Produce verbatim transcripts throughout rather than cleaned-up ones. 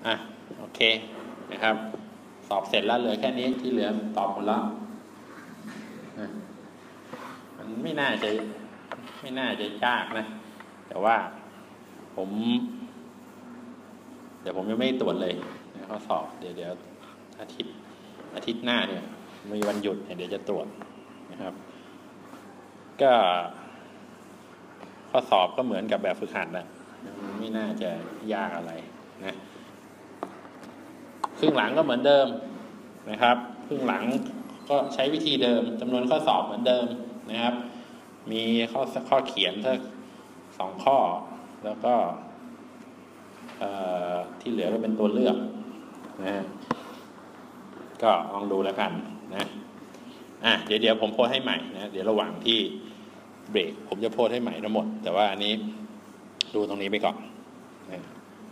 อ่ะโอเคนะครับสอบเสร็จแล้วเหลือแค่นี้ที่เหลือตอบหมดแล้วมันไม่น่าจะไม่น่าจะยากนะแต่ว่าผมเดี๋ยวผมยังไม่ตรวจเลยข้อสอบเดี๋ยวเดี๋ยวอาทิตย์อาทิตย์หน้าเนี่ยมีวันหยุดเดี๋ยวจะตรวจนะครับก็ข้อสอบก็เหมือนกับแบบฝึกหัดนะไม่น่าจะยากอะไรนะครึ่งหลังก็เหมือนเดิมนะครับครึ่งหลังก็ใช้วิธีเดิมจำนวนข้อสอบเหมือนเดิมนะครับมีข้อข้อเขียนสักสองข้อแล้วก็ที่เหลือก็เป็นตัวเลือกนะก็ลองดูแล้วกันนะอ่ะเดี๋ยวเดี๋ยวผมโพสให้ใหม่นะเดี๋ยวระหว่างที่เบรกผมจะโพสให้ใหม่ทั้งหมดแต่ว่าอันนี้ดูตรงนี้ไปก่อนนะ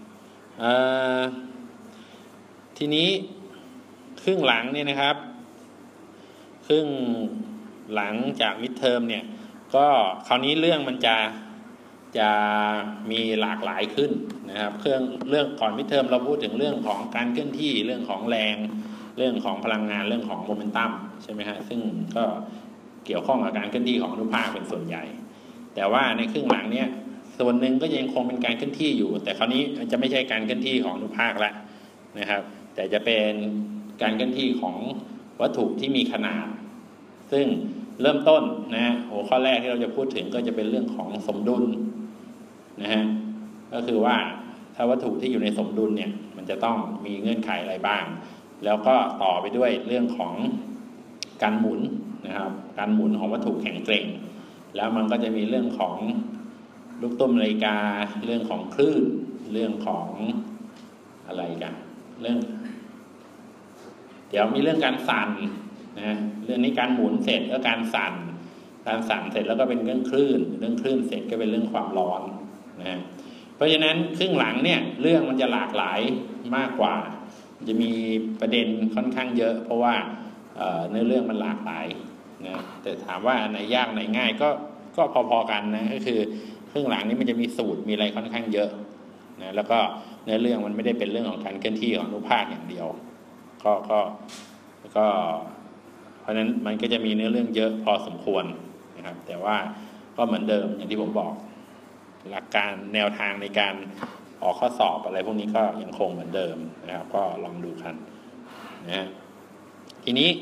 ทีนี้ครึ่งหลังเนี่ยนะครับครึ่งหลังจากมิดเทอมเนี่ยก็คราวนี้เรื่องมันจะจะมีหลากหลายขึ้นนะครับเครื่องเรื่องก่อนมิดเทอมเราพูดถึงเรื่องของการเคลื่อนที่เรื่องของแรงเรื่องของพลังงานเรื่องของโมเมนตัมใช่ไหมฮะซึ่งก็เกี่ยวข้องกับการเคลื่อนที่ของอนุภาคเป็นส่วนใหญ่แต่ว่าในครึ่งหลังเนี่ยส่วนหนึ่งก็ยังคงเป็นการเคลื่อนที่อยู่แต่คราวนี้จะไม่ใช่การเคลื่อนที่ของอนุภาคแล้วนะครับแต่จะเป็นการเคลื่อนที่ของวัตถุที่มีขนาดซึ่งเริ่มต้นนะหัวข้อแรกที่เราจะพูดถึงก็จะเป็นเรื่องของสมดุลนะฮะก็คือว่าถ้าวัตถุที่อยู่ในสมดุลเนี่ยมันจะต้องมีเงื่อนไขอะไรบ้างแล้วก็ต่อไปด้วยเรื่องของการหมุนนะครับการหมุนของวัตถุแข็งแกร่งแล้วมันก็จะมีเรื่องของลูกตุ้มนาฬิกาเรื่องของคลื่นเรื่องของอะไรกันเรื่องเดี๋ยวมีเรื่องการสั่นนะเรื่องนี้การหมุนเสร็จแล้วการสั่นการสั่นเสร็จแล้วก็เป็นเรื่องคลื่นเรื่องคลื่นเสร็จก็เป็นเรื่องความร้อนนะเพราะฉะนั้นครึ่งหลังเนี่ยเรื่องมันจะหลากหลายมากกว่าจะมีประเด็นค่อนข้างเยอะเพราะว่าเนื้อเรื่องมันหลากหลายนะแต่ถามว่าไหนยากไหนง่ายก็ก็พอๆกันนะก็คือครึ่งหลังนี้มันจะมีสูตรมีอะไรค่อนข้างเยอะนะแล้วก็เนื้อเรื่องมันไม่ได้เป็นเรื่องของการเคลื่อนที่ของอนุภาคอย่างเดียวก็ก็ก็เพราะฉะนั้นมันก็จะมีเนื้อเรื่องเยอะพอสมควรนะครับแต่ว่าก็เหมือนเดิมอย่างที่ผมบอกหลักการแนวทางในการออกข้อสอบอะไรพวกนี้ก็ยังคงเหมือนเดิมนะครับก็ลองดูกันนะทีนี้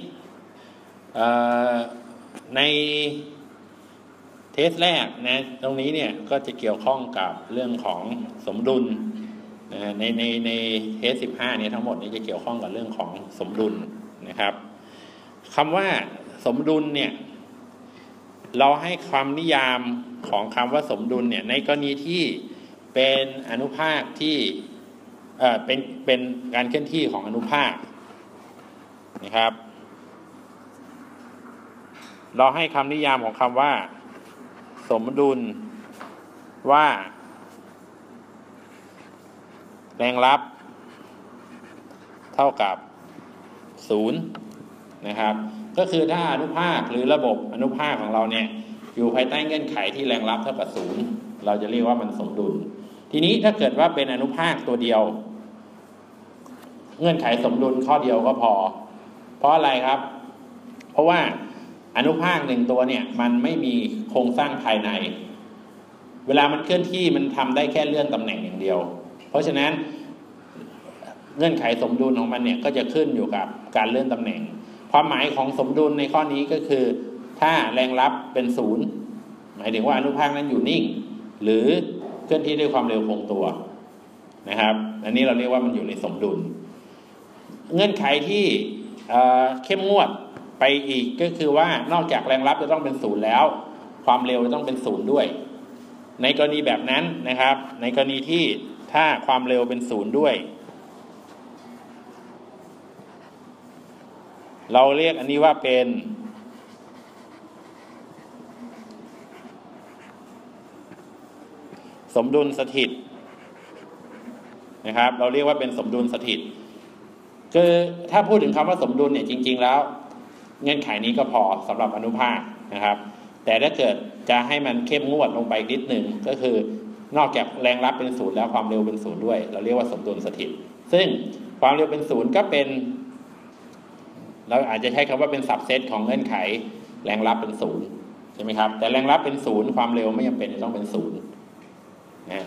ในเทสแรกนะตรงนี้เนี่ยก็จะเกี่ยวข้องกับเรื่องของสมดุลนะในในในเทสสิบห้าเนี่ยทั้งหมดนี้จะเกี่ยวข้องกับเรื่องของสมดุลนะครับคำว่าสมดุลเนี่ยเราให้ความนิยามของคำว่าสมดุลเนี่ยในกรณีที่เป็นอนุภาคที่เอ่อเป็นเป็นการเคลื่อนที่ของอนุภาคนะครับเราให้คำนิยามของคำว่าสมดุลว่าแรงลับเท่ากับศูนย์นะครับก็คือถ้าอนุภาคหรือระบบอนุภาคของเราเนี่ยอยู่ภายใต้เงื่อนไขที่แรงลับเท่ากับศูนย์เราจะเรียกว่ามันสมดุลทีนี้ถ้าเกิดว่าเป็นอนุภาคตัวเดียวเงื่อนไขสมดุลข้อเดียวก็พอเพราะอะไรครับเพราะว่าอนุภาคหนึ่งตัวเนี่ยมันไม่มีโครงสร้างภายในเวลามันเคลื่อนที่มันทำได้แค่เลื่อนตำแหน่งอย่างเดียวเพราะฉะนั้นเงื่อนไขสมดุลของมันเนี่ยก็จะขึ้นอยู่กับการเลื่อนตำแหน่งความหมายของสมดุลในข้อนี้ก็คือถ้าแรงลับเป็นศูนย์หมายถึงว่าอนุภาคนั้นอยู่นิ่งหรือเคลื่อนที่ด้วยความเร็วคงตัวนะครับอันนี้เราเรียกว่ามันอยู่ในสมดุลเงื่อนไขที่เข้มงวดไปอีกก็คือว่านอกจากแรงลับจะต้องเป็นศูนย์แล้วความเร็วจะต้องเป็นศูนย์ด้วยในกรณีแบบนั้นนะครับในกรณีที่ถ้าความเร็วเป็นศูนย์ด้วยเราเรียกอันนี้ว่าเป็นสมดุลสถิตนะครับเราเรียกว่าเป็นสมดุลสถิตคือถ้าพูดถึงคำว่าสมดุลเนี่ยจริงๆแล้วเงื่อนไขนี้ก็พอสำหรับอนุภาคนะครับแต่ถ้าเกิดจะให้มันเข้มงวดลงไปนิดนึงก็คือนอกจากแรงรับเป็นศูนย์แล้วความเร็วเป็นศูนย์ด้วยเราเรียกว่าสมดุลสถิตซึ่งความเร็วเป็นศูนย์ก็เป็นเราอาจจะใช้คำว่าเป็นสับเซตของเงื่อนไขแรงรับเป็นศูนย์ใช่ไหมครับแต่แรงรับเป็นศูนย์ความเร็วไม่จำเป็นจะต้องเป็นศูนย์นะ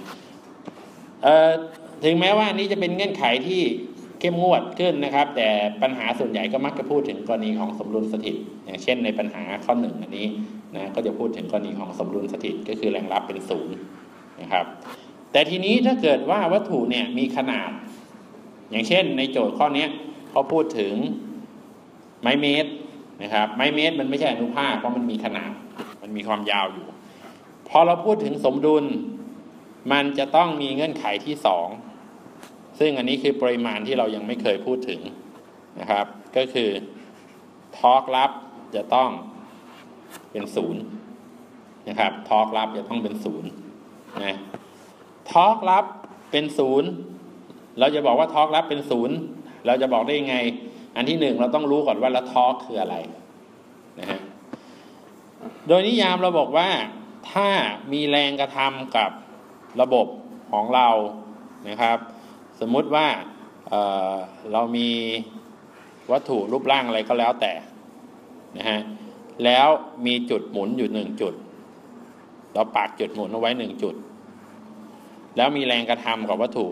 ถึงแม้ว่านี้จะเป็นเงื่อนไขที่เข้มงวดขึ้นนะครับแต่ปัญหาส่วนใหญ่ก็มักจะพูดถึงกรณีของสมดุลสถิตอย่างเช่นในปัญหาข้อหนึ่งอันนี้นะก็จะพูดถึงกรณีของสมดุลสถิตก็คือแรงรับเป็นศูนย์นะครับแต่ทีนี้ถ้าเกิดว่าวัตถุเนี่ยมีขนาดอย่างเช่นในโจทย์ข้อนี้เขาพูดถึงไม้เมตรนะครับไม้เมตรมันไม่ใช่อนุภาคเพราะมันมีขนาดมันมีความยาวอยู่พอเราพูดถึงสมดุลมันจะต้องมีเงื่อนไขที่สองซึ่งอันนี้คือปริมาณที่เรายังไม่เคยพูดถึงนะครับก็คือทอร์กลับจะต้องเป็นศูนย์นะครับทอร์กลับจะต้องเป็นศูนย์นะทอร์กลับเป็นศูนย์เราจะบอกว่าทอร์กลับเป็นศูนย์เราจะบอกได้ยังไงอันที่หนึ่งเราต้องรู้ก่อนว่าแล้วทอร์กคืออะไรนะฮะโดยนิยามเราบอกว่าถ้ามีแรงกระทำกับระบบของเรานะครับสมมุติว่า เอ่อ เรามีวัตถุรูปร่างอะไรก็แล้วแต่นะฮะแล้วมีจุดหมุนอยู่หนึ่งจุดเราปักจุดหมุนเอาไว้หนึ่งจุดแล้วมีแรงกระทำกับวัตถุ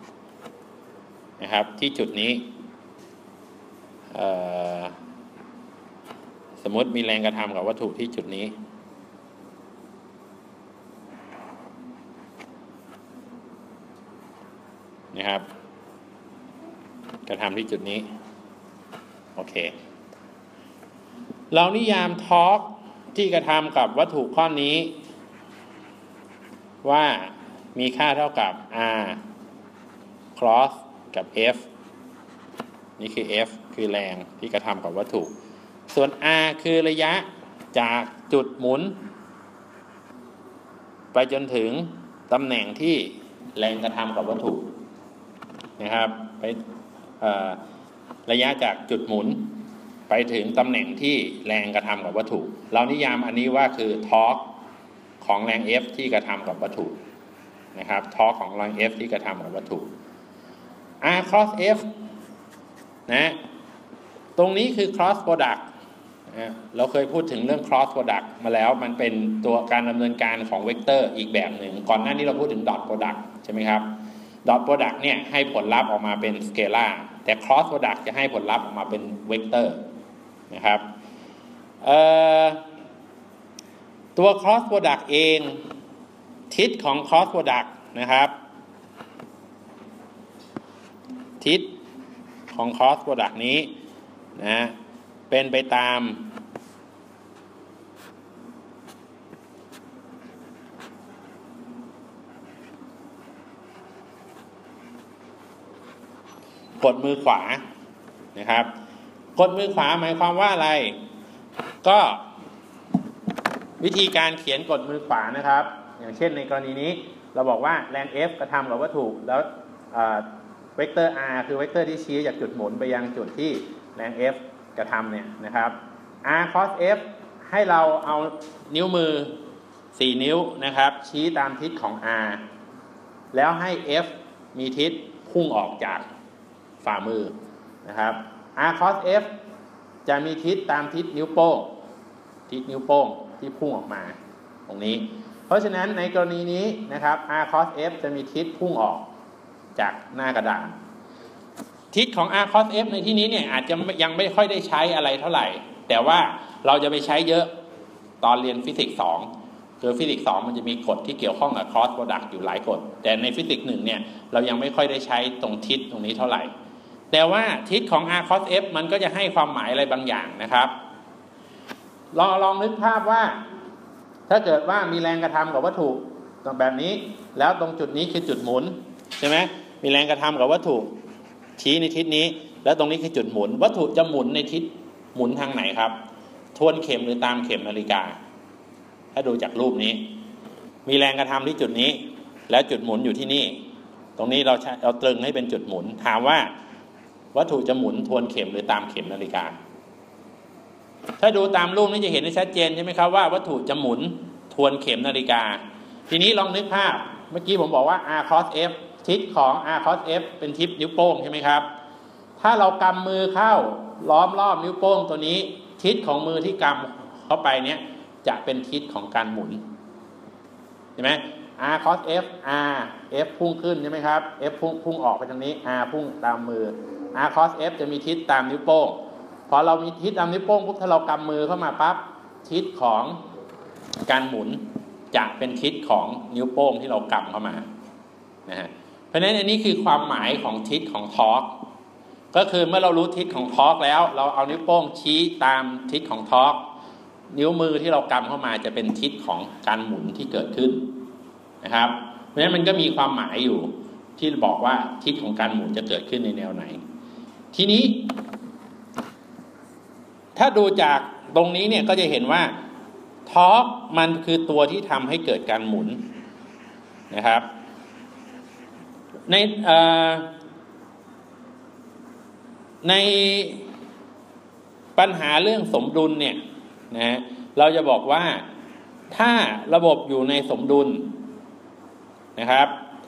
นะครับที่จุดนี้สมมติมีแรงกระทำกับวัตถุที่จุดนี้นะครับกระทำที่จุดนี้โอเคเรานิยามทอร์กที่กระทำกับวัตถุข้อนี้ว่ามีค่าเท่ากับ R cross กับ F นี่คือ F คือแรงที่กระทำกับวัตถุส่วน R คือระยะจากจุดหมุนไปจนถึงตำแหน่งที่แรงกระทำกับวัตถุนะครับไประยะจากจุดหมุนไปถึงตำแหน่งที่แรงกระทำกับวัตถุเรานิยามอันนี้ว่าคือทอร์กของแรง F ที่กระทำกับวัตถุนะครับทอร์กของแรง F ที่กระทำกับวัตถุ R cross F นะตรงนี้คือ cross product นะเราเคยพูดถึงเรื่อง cross product มาแล้วมันเป็นตัวการดำเนินการของเวกเตอร์อีกแบบหนึ่งก่อนหน้านี้เราพูดถึง dot product ใช่ไหมครับ dot product เนี่ยให้ผลลัพธ์ออกมาเป็นสเกลาร์แต่ cross product จะให้ผลลัพธ์ออกมาเป็นเวกเตอร์นะครับตัว cross product เองทิศของ cross product นะครับทิศของ cross product นี้นะเป็นไปตามกดมือขวานะครับกดมือขวาหมายความว่าอะไรก็วิธีการเขียนกดมือขวานะครับอย่างเช่นในกรณีนี้เราบอกว่าแรง F กระทำกับวัตถุแล้วเวกเตอร์ R คือเวกเตอร์ที่ชี้จากจุดหมุนไปยังจุดที่แรง F กระทำเนี่ยนะครับ R cos F ให้เราเอานิ้วมือสี่นิ้วนะครับชี้ตามทิศของ R แล้วให้ F มีทิศพุ่งออกจากฝ่ามือนะครับ R cos F จะมีทิศตามทิศนิ้วโป้งทิศนิ้วโป้งที่พุ่งออกมาตรงนี้เพราะฉะนั้นในกรณีนี้นะครับ R cos F จะมีทิศพุ่งออกจากหน้ากระดานทิศของ R cos F ในที่นี้เนี่ยอาจจะยังไม่ค่อยได้ใช้อะไรเท่าไหร่แต่ว่าเราจะไปใช้เยอะตอนเรียนฟิสิกส์สองคือฟิสิกส์สองมันจะมีกฎที่เกี่ยวข้องกับ cross product อยู่หลายกฎแต่ในฟิสิกส์หนึ่งเนี่ยเรายังไม่ค่อยได้ใช้ตรงทิศตรงนี้เท่าไหร่แต่ว่าทิศของ R cos F มันก็จะให้ความหมายอะไรบางอย่างนะครับลองลองนึกภาพว่าถ้าเกิดว่ามีแรงกระทำกับวัตถุตรงแบบนี้แล้วตรงจุดนี้คือจุดหมุนใช่ไหมมีแรงกระทำกับวัตถุชี้ในทิศนี้แล้วตรงนี้คือจุดหมุนวัตถุจะหมุนในทิศหมุนทางไหนครับทวนเข็มหรือตามเข็มนาฬิกาถ้าดูจากรูปนี้มีแรงกระทำที่จุดนี้แล้วจุดหมุนอยู่ที่นี่ตรงนี้เราเราตรึงให้เป็นจุดหมุนถามว่าวัตถุจะหมุนทวนเข็มหรือตามเข็มนาฬิกาถ้าดูตามรูปนี้จะเห็นได้ชัดเจนใช่ไหมครับว่าวัตถุจะหมุนทวนเข็มนาฬิกาทีนี้ลองนึกภาพเมื่อกี้ผมบอกว่า R cos F ทิศของ r cos f เป็นทิศนิ้วโป้งใช่ไหมครับถ้าเรากำมือเข้าล้อมรอบนิ้วโป้งตัวนี้ทิศของมือที่กำเข้าไปเนี้ยจะเป็นทิศของการหมุนเห็นไหม r cos f r f พุ่งขึ้นใช่ไหมครับ f พุ่งพุ่งออกไปทางนี้ r พุ่งตามมือ r cos f จะมีทิศตามนิ้วโป้งพอเรามีทิศตามนิ้วโป้งปุ๊บถ้าเรากำมือเข้ามาปั๊บทิศของการหมุนจะเป็นทิศของนิ้วโป้งที่เรากำเข้ามานะฮะเพราะฉะนั้นอันนี้คือความหมายของทิศของทอร์กก็คือเมื่อเรารู้ทิศของทอร์กแล้วเราเอานิ้วโป้งชี้ตามทิศของทอร์กนิ้วมือที่เรากำเข้ามาจะเป็นทิศของการหมุนที่เกิดขึ้นนะครับเพราะฉะนั้นมันก็มีความหมายอยู่ที่บอกว่าทิศของการหมุนจะเกิดขึ้นในแนวไหนทีนี้ถ้าดูจากตรงนี้เนี่ยก็จะเห็นว่าทอร์กมันคือตัวที่ทำให้เกิดการหมุนนะครับในในปัญหาเรื่องสมดุลเนี่ยนะเราจะบอกว่าถ้าระบบอยู่ในสมดุลนะครับ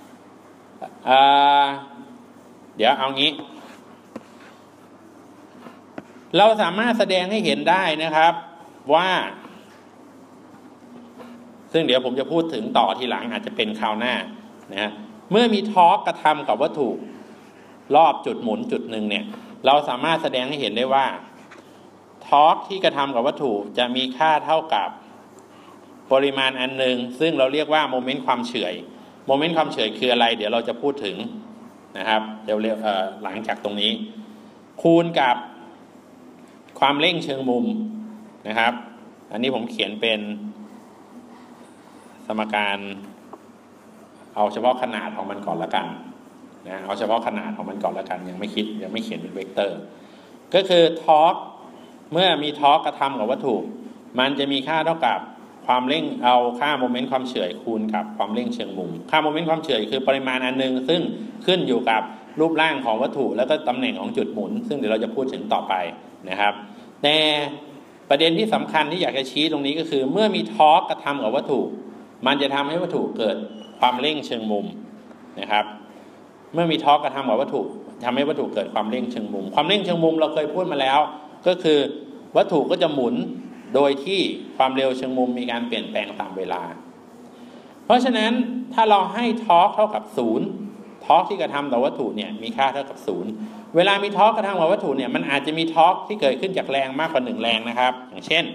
เดี๋ยวเอางี้เราสามารถแสดงให้เห็นได้นะครับว่าซึ่งเดี๋ยวผมจะพูดถึงต่อทีหลังอาจจะเป็นคราวหน้านะเมื่อมีทอร์กกระทำกับวัตถุรอบจุดหมุนจุดหนึ่งเนี่ยเราสามารถแสดงให้เห็นได้ว่าทอร์กที่กระทำกับวัตถุจะมีค่าเท่ากับปริมาณอันหนึ่งซึ่งเราเรียกว่าโมเมนต์ความเฉื่อยโมเมนต์ความเฉื่อยคืออะไรเดี๋ยวเราจะพูดถึงนะครับเดี๋ยวเอ่อหลังจากตรงนี้คูณกับความเร่งเชิงมุมนะครับอันนี้ผมเขียนเป็นสมการเอาเฉพาะขนาดของมันก่อนละกันนะเอาเฉพาะขนาดของมันก่อนละกันยังไม่คิดยังไม่เขียนเป็นเวกเตอร์ก็คือทอร์กเมื่อมีทอร์กกระทำกับวัตถุมันจะมีค่าเท่ากับความเร่งเอาค่าโมเมนต์ความเฉื่อยคูณกับความเร่งเชิงมุมค่าโมเมนต์ความเฉื่อยคือปริมาณอันนึงซึ่งขึ้นอยู่กับรูปร่างของวัตถุแล้วก็ตำแหน่งของจุดหมุนซึ่งเดี๋ยวเราจะพูดถึงต่อไปนะครับแต่ประเด็นที่สำคัญที่อยากจะชี้ตรงนี้ก็คือเมื่อมีทอร์กกระทำกับวัตถุมันจะทำให้วัตถุเกิดความเร่งเชิงมุมนะครับเมื่อมีทอร์กกระทำกับวัตถุทำให้วัตถุเกิดความเร่งเชิงมุมความเร่งเชิงมุมเราเคยพูดมาแล้วก็คือวัตถุก็จะหมุนโดยที่ความเร็วเชิงมุมมีการเปลี่ยนแปลงตามเวลาเพราะฉะนั้นถ้าเราให้ทอร์กเท่ากับศูนย์ทอร์กที่กระทำต่อวัตถุเนี่ยมีค่าเท่ากับศูนย์เวลามีทอร์กกระทำกับวัตถุเนี่ยมันอาจจะมีทอร์กที่เกิดขึ้นจากแรงมากกว่าหนึ่งแรงนะครับอย่างเช่น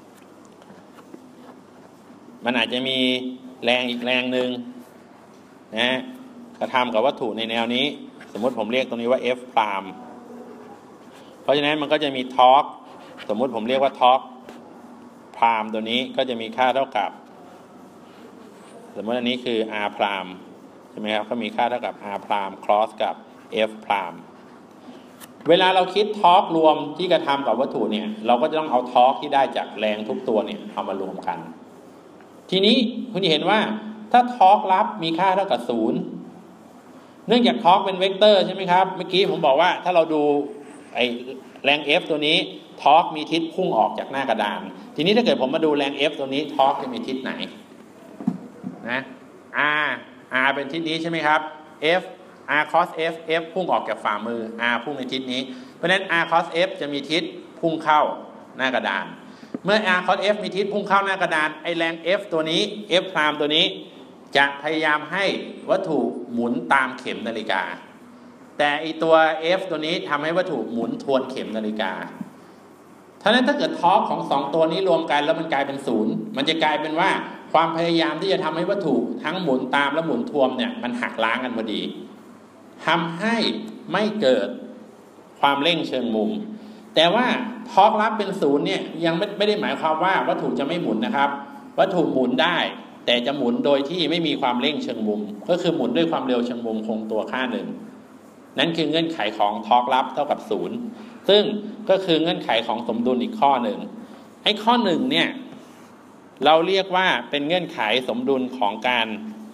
มันอาจจะมีแรงอีกแรงหนึ่งนะกระทำกับวัตถุในแนวนี้สมมติผมเรียกตรงนี้ว่า F พรามเพราะฉะนั้นมันก็จะมีทอร์กสมมุติผมเรียกว่าทอร์กพรามตัวนี้ก็จะมีค่าเท่ากับสมมติอันนี้คือ R พรามใช่ไหมครับก็มีค่าเท่ากับ R พราม cross กับ F พรามเวลาเราคิดทอร์กรวมที่กระทำกับวัตถุเนี่ยเราก็จะต้องเอาทอร์กที่ได้จากแรงทุกตัวเนี่ยเอามารวมกันทีนี้คุณจะเห็นว่าถ้าทอร์กรับมีค่าเท่ากับศูนย์เนื่องจากทอร์กเป็นเวกเตอร์ใช่ไหมครับเมื่อกี้ผมบอกว่าถ้าเราดูไอแรง F ตัวนี้ทอร์กมีทิศพุ่งออกจากหน้ากระดานทีนี้ถ้าเกิดผมมาดูแรง F ตัวนี้ทอร์กจะมีทิศไหนนะ R R เป็นทิศนี้ใช่ไหมครับ F R cos F F พุ่งออกจากฝ่ามือ R พุ่งในทิศนี้เพราะฉะนั้น R cos F จะมีทิศพุ่งเข้าหน้ากระดานเมื่อ R cos F มีทิศพุ่งเข้าหน้ากระดานไอแรง F ตัวนี้ F พรามตัวนี้จะพยายามให้วัตถุหมุนตามเข็มนาฬิกาแต่อีตัว F ตัวนี้ทำให้วัตถุหมุนทวนเข็มนาฬิกาฉะนั้นถ้าเกิดทอร์กของสองตัวนี้รวมกันแล้วมันกลายเป็นศูนย์มันจะกลายเป็นว่าความพยายามที่จะทำให้วัตถุทั้งหมุนตามและหมุนทวนเนี่ยมันหักล้างกันพอดีทำให้ไม่เกิดความเร่งเชิงมุมแต่ว่าทอร์กรับเป็นศูนย์เนี่ยยังไม่ไม่ได้หมายความว่าวัตถุจะไม่หมุนนะครับวัตถุหมุนได้แต่จะหมุนโดยที่ไม่มีความเร่งเชิงมุมก็คือหมุนด้วยความเร็วเชิงมุมคงตัวค่าหนึ่งนั่นคือเงื่อนไขของทอร์กรับเท่ากับศูนย์ซึ่งก็คือเงื่อนไขของสมดุลอีกข้อหนึ่งไอ้ข้อหนึ่งเนี่ยเราเรียกว่าเป็นเงื่อนไขสมดุลของการ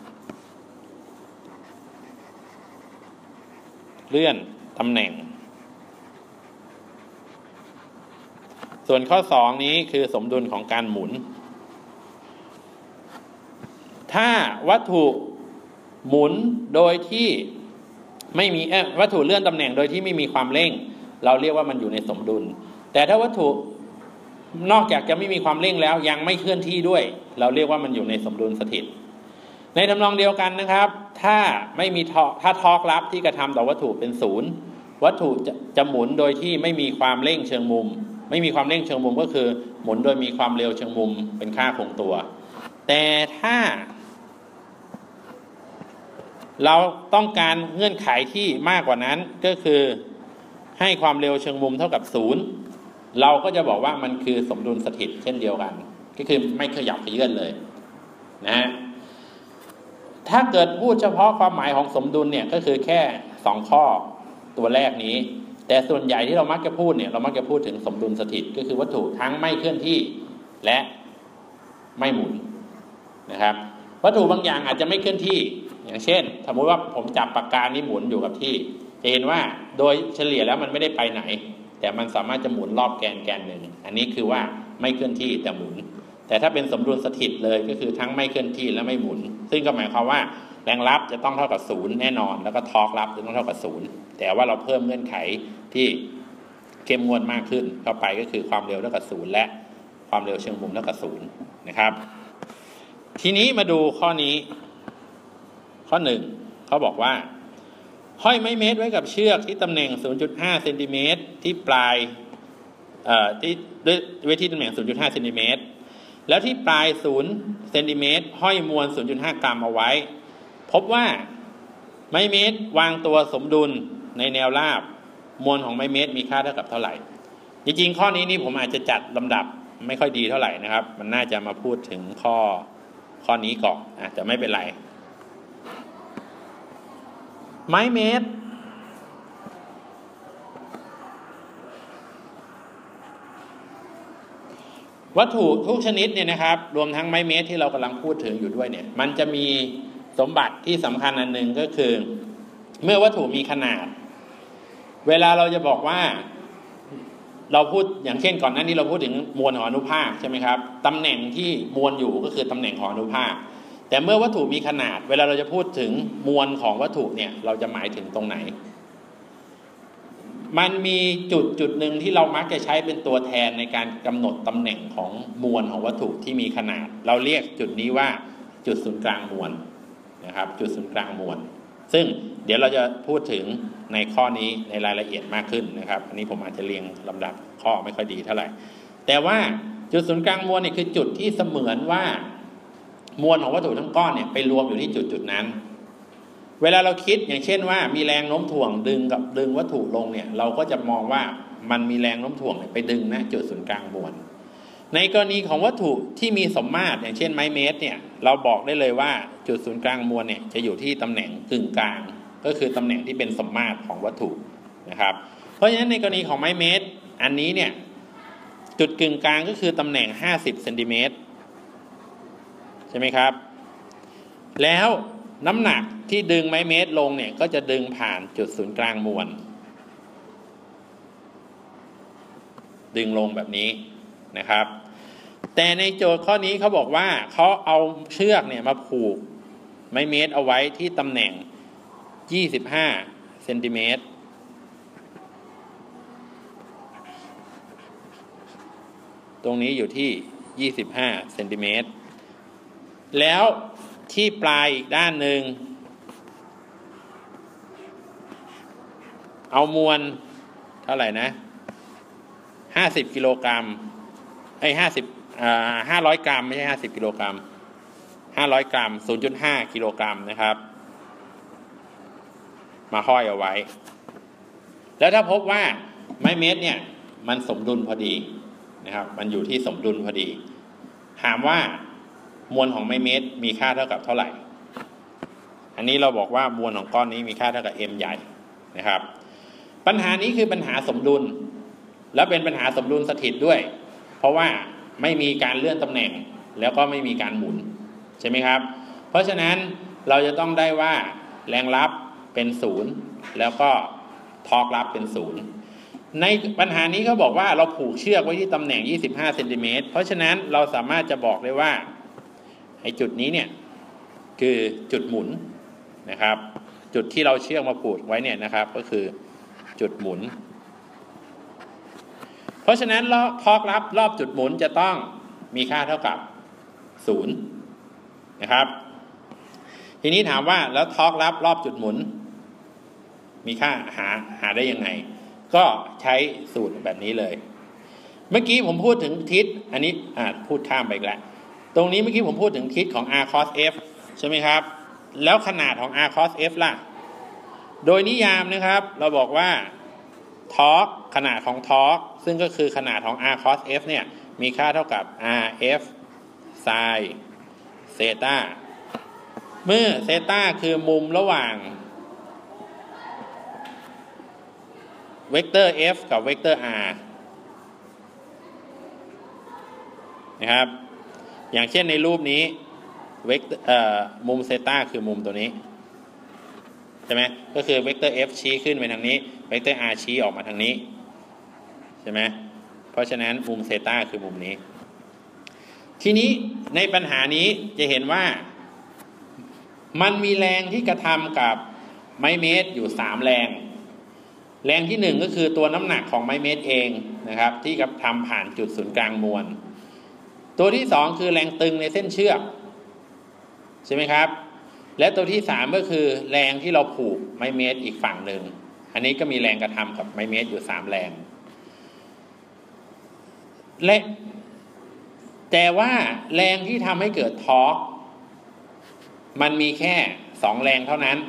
เลื่อนตำแหน่งส่วนข้อสองนี้คือสมดุลของการหมุนถ้าวัตถุหมุนโดยที่ไม่มีวัตถุเลื่อนตำแหน่งโดยที่ไม่มีความเร่งเราเรียกว่ามันอยู่ในสมดุลแต่ถ้าวัตถุนอกจากจะไม่มีความเร่งแล้วยังไม่เคลื่อนที่ด้วยเราเรียกว่ามันอยู่ในสมดุลสถิตในทำนองเดียวกันนะครับถ้าไม่มีทอร์กถ้าทอร์กลับที่กระทำต่อวัตถุเป็นศูนย์วัตถุจะจะหมุนโดยที่ไม่มีความเร่งเชิงมุมไม่มีความเร่งเชิงมุมก็คือหมุนโดยมีความเร็วเชิงมุมเป็นค่าคงตัวแต่ถ้าเราต้องการเงื่อนไขที่มากกว่านั้นก็คือให้ความเร็วเชิงมุมเท่ากับศูนย์เราก็จะบอกว่ามันคือสมดุลสถิตเช่นเดียวกันก็คือไม่ขยับเขยื้อนเลยนะฮะถ้าเกิดพูดเฉพาะความหมายของสมดุลเนี่ยก็คือแค่สองข้อตัวแรกนี้แต่ส่วนใหญ่ที่เรามักจะพูดเนี่ยเรามักจะพูดถึงสมดุลสถิตก็คือวัตถุทั้งไม่เคลื่อนที่และไม่หมุนนะครับวัตถุบางอย่างอาจจะไม่เคลื่อนที่อย่างเช่นสมมติว่าผมจับปากกานี้หมุนอยู่กับที่จะเห็นว่าโดยเฉลี่ยแล้วมันไม่ได้ไปไหนแต่มันสามารถจะหมุนรอบแกนแกนหนึ่งอันนี้คือว่าไม่เคลื่อนที่แต่หมุนแต่ถ้าเป็นสมดุลสถิตเลยก็คือทั้งไม่เคลื่อนที่และไม่หมุนซึ่งก็หมายความว่าแรงลับจะต้องเท่ากับศูนย์แน่นอนแล้วก็ทอร์กลับจะต้องเท่ากับศูนย์แต่ว่าเราเพิ่มเงื่อนไขที่เข้มงวดมากขึ้นเข้าไปก็คือความเร็วเท่ากับศูนย์และความเร็วเชิงมุมเท่ากับศูนย์นะครับทีนี้มาดูข้อนี้ข้อหนึ่งเขาบอกว่าห้อยไม้เมตรไว้กับเชือกที่ตำแหน่ง ศูนย์จุดห้า เซนติเมตรที่ปลายเอ่อที่ด้วยไว้ที่ตำแหน่ง ศูนย์จุดห้า เซนติเมตรแล้วที่ปลายศูนย์เซนติเมตรห้อยมวล ศูนย์จุดห้า กรัมเอาไว้พบว่าไม้เมตรวางตัวสมดุลในแนวราบมวลของไม้เมตรมีค่าเท่ากับเท่าไหร่จริงๆข้อนี้นี่ผมอาจจะจัดลำดับไม่ค่อยดีเท่าไหร่นะครับมันน่าจะมาพูดถึงข้อข้อนี้ก่อนอาจจะไม่เป็นไรไม้เมตรวัตถุทุกชนิดเนี่ยนะครับรวมทั้งไม้เมตรที่เรากำลังพูดถึงอยู่ด้วยเนี่ยมันจะมีสมบัติที่สำคัญอันหนึ่งก็คือเมื่อวัตถุมีขนาดเวลาเราจะบอกว่าเราพูดอย่างเช่นก่อนหน้านี้เราพูดถึงมวลของอนุภาคใช่ไหมครับตำแหน่งที่มวลอยู่ก็คือตำแหน่งของอนุภาคแต่เมื่อวัตถุมีขนาดเวลาเราจะพูดถึงมวลของวัตถุเนี่ยเราจะหมายถึงตรงไหนมันมีจุดจุดหนึ่งที่เรามักจะใช้เป็นตัวแทนในการกำหนดตำแหน่งของมวลของวัตถุที่มีขนาดเราเรียกจุดนี้ว่าจุดศูนย์กลางมวลนะครับจุดศูนย์กลางมวลซึ่งเดี๋ยวเราจะพูดถึงในข้อนี้ในรายละเอียดมากขึ้นนะครับอันนี้ผมอาจจะเรียงลำดับข้อไม่ค่อยดีเท่าไหร่แต่ว่าจุดศูนย์กลางมวลเนี่ยคือจุดที่เสมือนว่ามวลของวัตถุทั้งก้อนเนี่ยไปรวมอยู่ที่จุดจุดนั้นเวลาเราคิดอย่างเช่นว่ามีแรงโน้มถ่วงดึงกับดึงวัตถุลงเนี่ยเราก็จะมองว่ามันมีแรงโน้มถ่วงไปดึงนะจุดศูนย์กลางมวลในกรณีของวัตถุที่มีสมมาตรอย่างเช่นไม้เมตรเนี่ยเราบอกได้เลยว่าจุดศูนย์กลางมวลเนี่ยจะอยู่ที่ตำแหน่งกึ่งกลางก็คือตำแหน่งที่เป็นสมมาตรของวัตถุนะครับเพราะฉะนั้นในกรณีของไม้เมตรอันนี้เนี่ยจุดกึ่งกลางก็คือตำแหน่งห้าสิบเซนติเมตรใช่ไหมครับแล้วน้ำหนักที่ดึงไม้เมตรลงเนี่ยก็จะดึงผ่านจุดศูนย์กลางมวลดึงลงแบบนี้นะครับแต่ในโจทย์ข้อนี้เขาบอกว่าเขาเอาเชือกเนี่ยมาผูกไม้เมตรเอาไว้ที่ตำแหน่งยี่สิบห้าเซนติเมตรตรงนี้อยู่ที่ยี่สิบห้าเซนติเมตรแล้วที่ปลายอีกด้านหนึ่งเอามวลเท่าไหร่นะห้าสิบกิโลกรัมไอ้ห้าสิบอ่าห้าร้อยกรัมไม่ใช่ห้าสิบกิโลกรัมห้าร้อยกรัม ศูนย์จุดห้า กิโลกรัมนะครับมาห้อยเอาไว้แล้วถ้าพบว่าไม้เมตรเนี่ยมันสมดุลพอดีนะครับมันอยู่ที่สมดุลพอดีถามว่ามวลของไม้เมตรมีค่าเท่ากับเท่าไหร่อันนี้เราบอกว่ามวลของก้อนนี้มีค่าเท่ากับ m ใหญ่นะครับปัญหานี้คือปัญหาสมดุลและเป็นปัญหาสมดุลสถิตด้วยเพราะว่าไม่มีการเลื่อนตำแหน่งแล้วก็ไม่มีการหมุนใช่ไหมครับเพราะฉะนั้นเราจะต้องได้ว่าแรงลับเป็นศูนย์แล้วก็ทอร์กลับเป็นศูนย์ในปัญหานี้เขาบอกว่าเราผูกเชือกไว้ที่ตำแหน่งยี่สิบห้าเซนติเมตรเพราะฉะนั้นเราสามารถจะบอกได้ว่าไอ้จุดนี้เนี่ยคือจุดหมุนนะครับจุดที่เราเชือกมาผูกไว้เนี่ยนะครับก็คือจุดหมุนเพราะฉะนั้นทอร์กลับรอบจุดหมุนจะต้องมีค่าเท่ากับศูนย์นะครับทีนี้ถามว่าแล้วทอร์กลับรอบจุดหมุนมีค่าหาหาได้ยังไงก็ใช้สูตรแบบนี้เลยเมื่อกี้ผมพูดถึงทิศอันนี้อ่าพูดข้ามไปอีกแล้วตรงนี้เมื่อกี้ผมพูดถึงทิศของ r cos f ใช่ไหมครับแล้วขนาดของ r cos f ล่ะโดยนิยามนะครับเราบอกว่าทอร์กขนาดของทอร์กซึ่งก็คือขนาดของ r cos f เนี่ยมีค่าเท่ากับ rf sin เซต้าเมื่อเซต้าคือมุมระหว่างเวกเตอร์ f กับเวกเตอร์ r นะครับอย่างเช่นในรูปนี้เวกเอ่อมุมเซต้าคือมุมตัวนี้ใช่ไหมก็คือเวกเตอร์ f ชี้ขึ้นไปทางนี้เวกเตอร์ r ชี้ออกมาทางนี้ใช่ไหมเพราะฉะนั้นมุมเซต้าคือมุมนี้ทีนี้ในปัญหานี้จะเห็นว่ามันมีแรงที่กระทำกับไม้เมตรอยู่สามแรงแรงที่หนึ่งก็คือตัวน้ำหนักของไม้เมตรเองนะครับที่กระทำผ่านจุดศูนย์กลางมวลตัวที่สองคือแรงตึงในเส้นเชือกใช่ไหมครับและตัวที่สามก็คือแรงที่เราผูกไม้เมตรอีกฝั่งหนึ่งอันนี้ก็มีแรงกระทำกับไม้เมตรอยู่สามแรงและแต่ว่าแรงที่ทำให้เกิดทอร์กมันมีแค่สองแรงเท่านั้น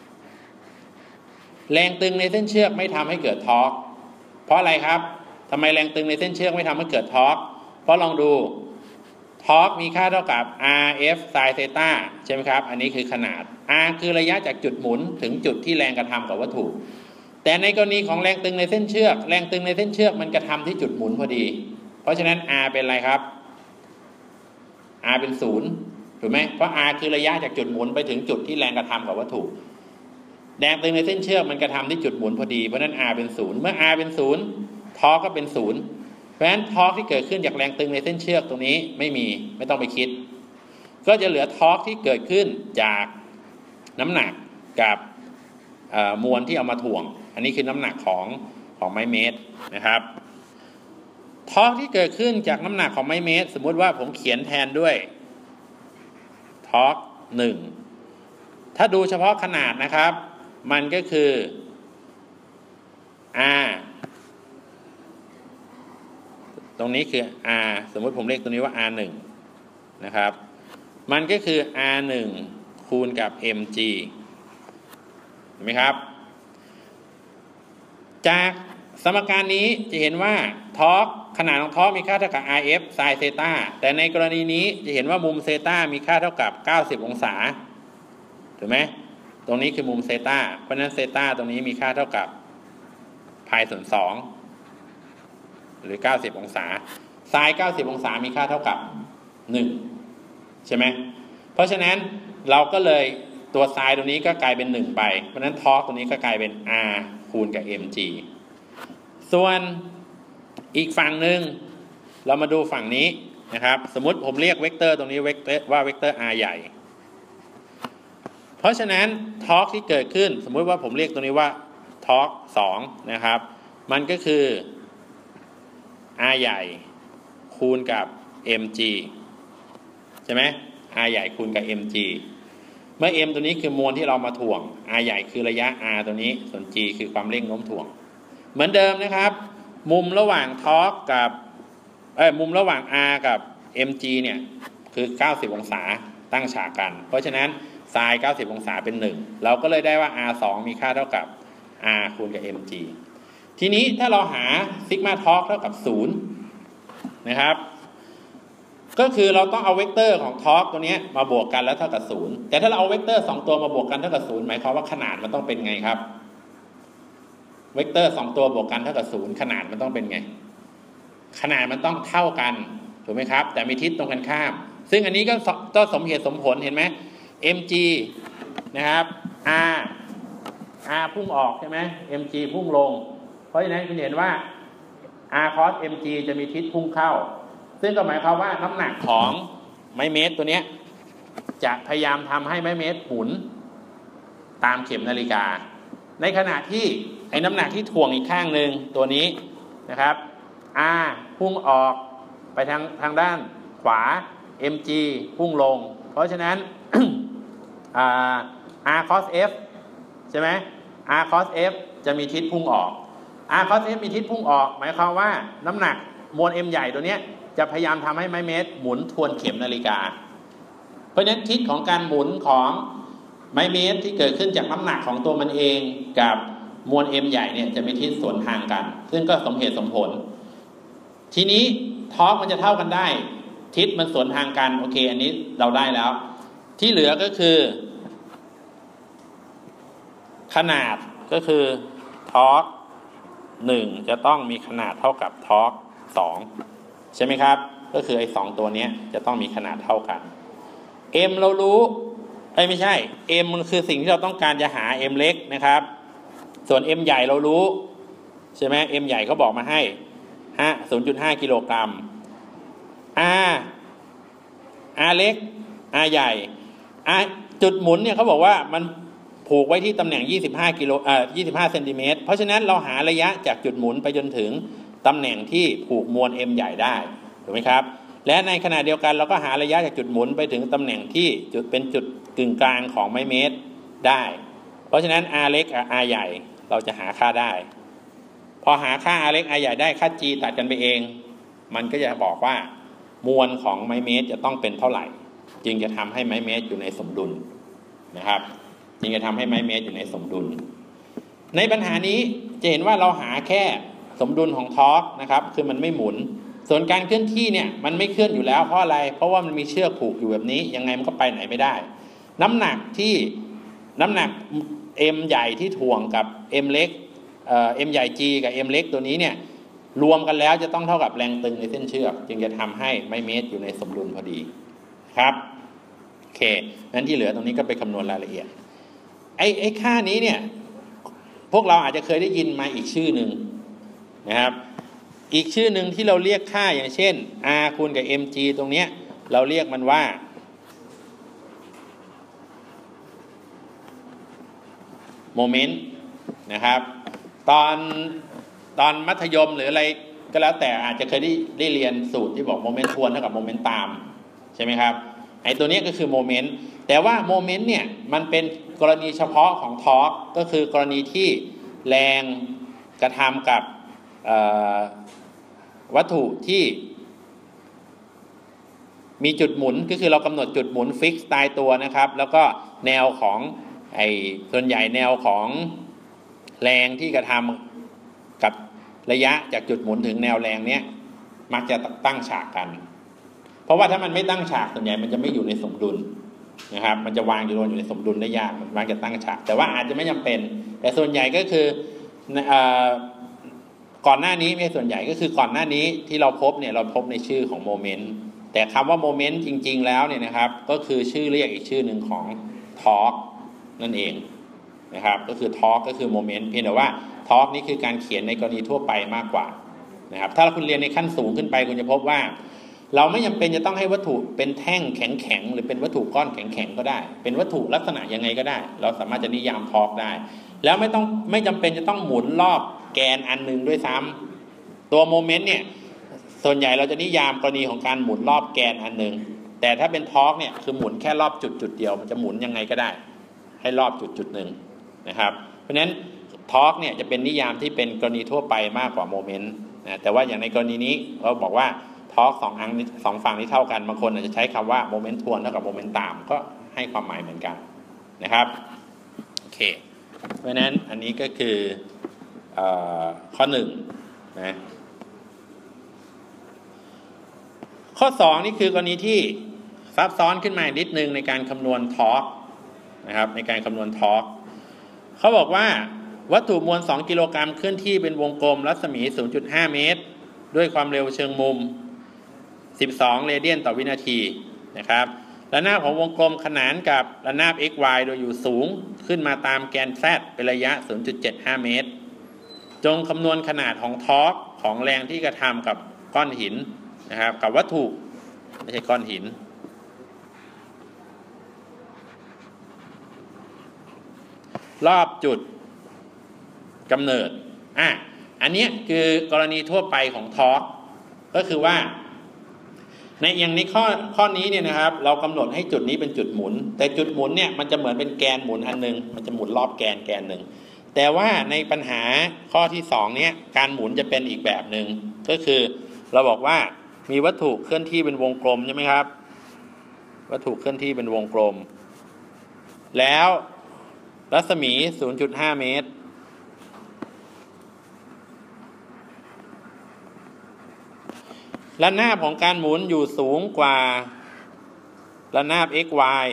แรงตึงในเส้นเชือกไม่ทำให้เกิดทอร์กเพราะอะไรครับทำไมแรงตึงในเส้นเชือกไม่ทำให้เกิดทอร์กเพราะลองดูทอร์กมีค่าเท่ากับ rf sin เซต้าใช่ไหมครับอันนี้คือขนาด r คือระยะจากจุดหมุนถึงจุดที่แรงกระทำกับวัตถุแต่ในกรณีของแรงตึงในเส้นเชือกแรงตึงในเส้นเชือกมันกระทำที่จุดหมุนพอดีเพราะฉะนั้น r เป็นอะไรครับ r เป็นศูนย์ถูกไหมเพราะ r คือระยะจากจุดหมุนไปถึงจุดที่แรงกระทำกับวัตถุแรงตึงในเส้นเชือกมันกระทำที่จุดหมุนพอดีเพราะนั้น r เป็นศูนย์เมื่อ r เป็นศูนย์ทอร์กก็เป็นศูนย์เพราะฉะนั้นทอร์กที่เกิดขึ้นจากแรงตึงในเส้นเชือกตรงนี้ไม่มีไม่ต้องไปคิดก็จะเหลือทอร์กที่เกิดขึ้นจากน้ำหนักกับมวลที่เอามาถ่วงอันนี้คือน้ำหนักของของไม้เมตรนะครับทอร์กที่เกิดขึ้นจากน้ำหนักของไม้เมตรสมมุติว่าผมเขียนแทนด้วยทอร์กหนึ่งถ้าดูเฉพาะขนาดนะครับมันก็คือ r ตรงนี้คือ r สมมติผมเรียกตัวนี้ว่า r หนึ่งนะครับมันก็คือ r หนึ่งคูณกับ mg เห็นไหมครับจากสมการนี้จะเห็นว่าทอร์กขนาดของทอร์กมีค่าเท่ากับ rf sin เซต้าแต่ในกรณีนี้จะเห็นว่ามุมเซต้ามีค่าเท่ากับเก้าสิบองศาถูกไหมตรงนี้คือมุมเซต้าเพราะฉะนั้นเซต้าตรงนี้มีค่าเท่ากับพายส่วนสองหรือเก้าสิบองศาไซน์เก้าสิบองศามีค่าเท่ากับหนึ่งใช่ไหมเพราะฉะนั้นเราก็เลยตัวไซน์ตรงนี้ก็กลายเป็นหนึ่งไปเพราะฉะนั้นทอร์กตรงนี้ก็กลายเป็น r คูณกับ mg ส่วนอีกฝั่งหนึ่งเรามาดูฝั่งนี้นะครับสมมุติผมเรียกเวกเตอร์ตรงนี้เวกเตอร์ว่าเวกเตอร์ r ใหญ่เพราะฉะนั้นทอร์กที่เกิดขึ้นสมมุติว่าผมเรียกตัวนี้ว่าทอร์กสองนะครับมันก็คือ r ใหญ่คูณกับ mg ใช่ไหม r ใหญ่คูณกับ mg เมื่อ m ตัวนี้คือมวลที่เรามาถ่วง r ใหญ่คือระยะ r ตัวนี้ส่วน g คือความเร่งโน้มถ่วงเหมือนเดิมนะครับมุมระหว่างทอร์กกับเอ้ยมุมระหว่าง r กับ mg เนี่ยคือเก้าสิบองศาตั้งฉากกันเพราะฉะนั้นไซน์เก้าสิบองศาเป็นหนึ่งเราก็เลยได้ว่า r สองมีค่าเท่ากับ r คูณกับ mg ทีนี้ถ้าเราหาซิกมาทอร์กเท่ากับศูนย์นะครับก็คือเราต้องเอาเวกเตอร์ของทอร์กตัวนี้มาบวกกันแล้วเท่ากับศูนย์แต่ถ้าเราเอาเวกเตอร์สองตัวมาบวกกันเท่ากับศูนย์หมายความว่าขนาดมันต้องเป็นไงครับเวกเตอร์สองตัวบวกกันเท่ากับศูนย์ขนาดมันต้องเป็นไงขนาดมันต้องเท่ากันถูกไหมครับแต่มีทิศตรงกันข้ามซึ่งอันนี้ก็ก็สมเหตุสมผลเห็นไหม mg นะครับ r r พุ่งออกใช่ไหม mg พุ่งลงเพราะฉะนั้นคุณเห็นว่า r cos mg จะมีทิศพุ่งเข้าซึ่งก็หมายความว่าน้ำหนักของไม้เมตรตัวนี้จะพยายามทำให้ไม้เมตรหมุนตามเข็มนาฬิกาในขณะที่ไอ้น้ำหนักที่ถ่วงอีกข้างหนึ่งตัวนี้นะครับ R พุ่งออกไปทางทางด้านขวา เอ็ม จี พุ่งลงเพราะฉะนั้น R cos F ใช่ไหม R cos F จะมีทิศพุ่งออก R cos F มีทิศพุ่งออกหมายความว่าน้ำหนักมวล M ใหญ่ตัวนี้จะพยายามทำให้ไม้เมตรหมุนทวนเข็มนาฬิกาเพราะฉะนั้นทิศของการหมุนของไม้เมตรที่เกิดขึ้นจากน้ำหนักของตัวมันเองกับมวล M ใหญ่เนี่ยจะมีทิศสวนทางกันซึ่งก็สมเหตุสมผลทีนี้ทอร์กมันจะเท่ากันได้ทิศมันสวนทางกันโอเคอันนี้เราได้แล้วที่เหลือก็คือขนาดก็คือทอร์กหนึ่งจะต้องมีขนาดเท่ากับทอร์กสองใช่ไหมครับก็คือไอ้สองตัวนี้จะต้องมีขนาดเท่ากัน M เรารู้ไอ้ไม่ใช่ M มันคือสิ่งที่เราต้องการจะหา M เล็กนะครับส่วน M ใหญ่เรารู้ใช่ไหม M ใหญ่เขาบอกมาให้ฮะ ศูนย์จุดห้า กิโลกรัม R R เล็ก R ใหญ่ R จุดหมุนเนี่ยเขาบอกว่ามันผูกไว้ที่ตำแหน่งยี่สิบห้ากิโลเอ่อยี่สิบห้าเซนติเมตรเพราะฉะนั้นเราหาระยะจากจุดหมุนไปจนถึงตำแหน่งที่ผูกมวล M ใหญ่ได้ถูกไหมครับและในขณะเดียวกันเราก็หาระยะจากจุดหมุนไปถึงตำแหน่งที่จุดเป็นจุดกึ่งกลางของไม้เมตรได้เพราะฉะนั้น R เล็กกับ R ใหญ่เราจะหาค่าได้พอหาค่า R เล็ก R ใหญ่ได้ค่า G ตัดกันไปเองมันก็จะบอกว่ามวลของไม้เมตรจะต้องเป็นเท่าไหร่จึงจะทำให้ไม้เมตรอยู่ในสมดุลนะครับจึงจะทำให้ไม้เมตรอยู่ในสมดุลในปัญหานี้จะเห็นว่าเราหาแค่สมดุลของทอร์กนะครับคือมันไม่หมุนส่วนการเคลื่อนที่เนี่ยมันไม่เคลื่อนอยู่แล้วเพราะอะไรเพราะว่ามันมีเชือกผูกอยู่แบบนี้ยังไงมันก็ไปไหนไม่ได้น้ำหนักที่น้ำหนัก M ใหญ่ที่ถ่วงกับ M เล็กเอ่อ M ใหญ่ G กับ M เล็กตัวนี้เนี่ยรวมกันแล้วจะต้องเท่ากับแรงตึงในเส้นเชือกจึงจะทำให้ไม้เมตรอยู่ในสมดุลพอดีครับโอเคนั้นที่เหลือตรงนี้ก็ไปคำนวณรายละเอียดไอ้ไอ้ค่านี้เนี่ยพวกเราอาจจะเคยได้ยินมาอีกชื่อหนึ่งนะครับอีกชื่อหนึ่งที่เราเรียกค่าอย่างเช่น R คูณกับ เอ็ม จี ตรงเนี้ยเราเรียกมันว่าโมเมนต์นะครับตอนตอนมัธยมหรืออะไรก็แล้วแต่อาจจะเคยได้ได้เรียนสูตรที่บอกโมเมนต์ทวนเท่ากับโมเมนต์ตามใช่ไหมครับไอ้ตัวนี้ก็คือโมเมนต์แต่ว่าโมเมนต์เนี่ยมันเป็นกรณีเฉพาะของทอร์กก็คือกรณีที่แรงกระทำกับวัตถุที่มีจุดหมุนก็คือเรากำหนดจุดหมุนฟิกซ์ตายตัวนะครับแล้วก็แนวของไอ้ส่วนใหญ่แนวของแรงที่กระทำกับระยะจากจุดหมุนถึงแนวแรงเนี้ยมักจะตั้งฉากกันเพราะว่าถ้ามันไม่ตั้งฉากส่วนใหญ่มันจะไม่อยู่ในสมดุลนะครับมันจะวางอยู่อยู่ในสมดุลได้ยากมันวางจะตั้งฉากแต่ว่าอาจจะไม่จำเป็นแต่ส่วนใหญ่ก็คือก่อนหน้านี้ไม่ส่วนใหญ่ก็คือก่อนหน้านี้ที่เราพบเนี่ยเราพบในชื่อของโมเมนต์แต่คำว่าโมเมนต์จริงๆแล้วเนี่ยนะครับก็คือชื่อเรียกอีกชื่อหนึ่งของทอร์กนั่นเองนะครับก็คือทอร์กก็คือโมเมนต์เพียงแต่ว่าทอร์กนี่คือการเขียนในกรณีทั่วไปมากกว่านะครับถ้าคุณเรียนในขั้นสูงขึ้นไปคุณจะพบว่าเราไม่จำเป็นจะต้องให้วัตถุเป็นแท่งแข็งๆหรือเป็นวัตถุก้อนแข็งๆก็ได้เป็นวัตถุลักษณะยังไงก็ได้เราสามารถจะนิยามทอร์กได้แล้วไม่ต้องไม่จำเป็นจะต้องหมุนรอบแกนอันนึงด้วยซ้ำตัวโมเมนต์เนี่ยส่วนใหญ่เราจะนิยามกรณีของการหมุนรอบแกนอันนึงแต่ถ้าเป็นทอร์กเนี่ยคือหมุนแค่รอบจุดจุดเดียวมันจะหมุนยังไงก็ได้ให้รอบจุดจุดหนึ่งนะครับเพราะฉะนั้นทอร์กเนี่ยจะเป็นนิยามที่เป็นกรณีทั่วไปมากกว่าโมเมนต์นะแต่ว่าอย่างในกรณีนี้เราบอกว่าทอร์กสองอันสองฝั่งที่เท่ากันบางคนอาจจะใช้คำว่าโมเมนต์ทวนเท่ากับโมเมนต์ตามก็ให้ความหมายเหมือนกันนะครับโอเคเพราะฉะนั้นอันนี้ก็คือข้อหนึ่งนะข้อสองนี่คือกรณีที่ซับซ้อนขึ้นมานิดนึงในการคำนวณทอร์กนะครับในการคำนวณทอร์กเขาบอกว่าวัตถุมวลสองกิโลกรัมเคลื่อนที่เป็นวงกลมรัศมี ศูนย์จุดห้า เมตรด้วยความเร็วเชิงมุมสิบสองเรเดียนต่อวินาทีนะครับระนาบของวงกลมขนานกับระนาบ x y โดยอยู่สูงขึ้นมาตามแกน z เป็นระยะ ศูนย์จุดเจ็ดห้า เมตรจงคำนวณขนาดของทอร์กของแรงที่กระทำกับก้อนหินนะครับกับวัตถุไม่ใช่ก้อนหินรอบจุดกำเนิดอ่ะอันนี้คือกรณีทั่วไปของทอร์กก็คือว่าในอย่างในข้อข้อนี้เนี่ยนะครับเรากำหนดให้จุดนี้เป็นจุดหมุนแต่จุดหมุนเนี่ยมันจะเหมือนเป็นแกนหมุนอันนึงมันจะหมุนรอบแกนแกนหนึ่งแต่ว่าในปัญหาข้อที่สองเนี่ยการหมุนจะเป็นอีกแบบหนึ่งก็คือเราบอกว่ามีวัตถุเคลื่อนที่เป็นวงกลมใช่ไหมครับวัตถุเคลื่อนที่เป็นวงกลมแล้วรัศมี ศูนย์จุดห้า เมตรระนาบของการหมุนอยู่สูงกว่าระนาบ x y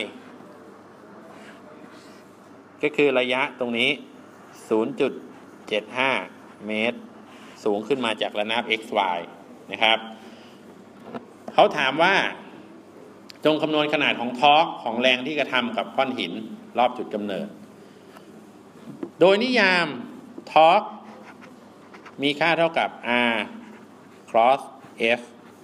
ก็คือระยะตรงนี้ ศูนย์จุดเจ็ดห้า เมตรสูงขึ้นมาจากระนาบ x y นะครับเขาถามว่าจงคำนวณขนาดของทอร์กของแรงที่กระทำกับก้อนหินรอบจุดกำเนิดโดยนิยามทอร์กมีค่าเท่ากับ r cross f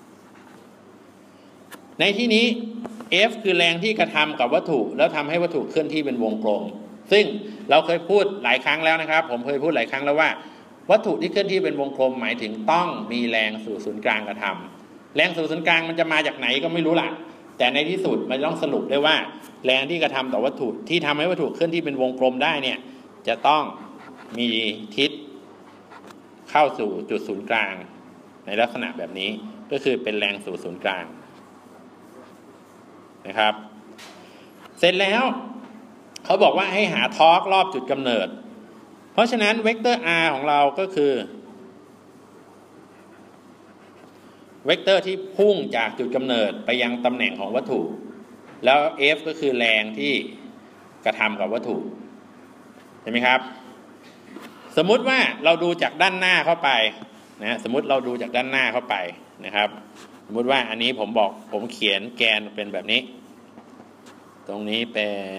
ในที่นี้ f คือแรงที่กระทำกับวัตถุแล้วทำให้วัตถุเคลื่อนที่เป็นวงกลมซึ่งเราเคยพูดหลายครั้งแล้วนะครับผมเคยพูดหลายครั้งแล้วว่าวัตถุที่เคลื่อนที่เป็นวงกลมหมายถึงต้องมีแรงสู่ศูนย์กลางกระทำแรงสู่ศูนย์กลางมันจะมาจากไหนก็ไม่รู้ล่ะแต่ในที่สุดมันต้องสรุปได้ว่าแรงที่กระทำต่อวัตถุที่ทำให้วัตถุเคลื่อนที่เป็นวงกลมได้เนี่ยจะต้องมีทิศเข้าสู่จุดศูนย์กลางในลักษณะแบบนี้ก็คือเป็นแรงสู่ศูนย์กลางนะครับเสร็จแล้วเขาบอกว่าให้หาทอร์กรอบจุดกำเนิดเพราะฉะนั้นเวกเตอร์ r ของเราก็คือเวกเตอร์ที่พุ่งจากจุดกำเนิดไปยังตำแหน่งของวัตถุแล้ว f ก็คือแรงที่กระทำกับวัตถุใช่ไหมครับสมมุติว่าเราดูจากด้านหน้าเข้าไปนะสมมุติเราดูจากด้านหน้าเข้าไปนะครับสมมุติว่าอันนี้ผมบอกผมเขียนแกนเป็นแบบนี้ตรงนี้เป็น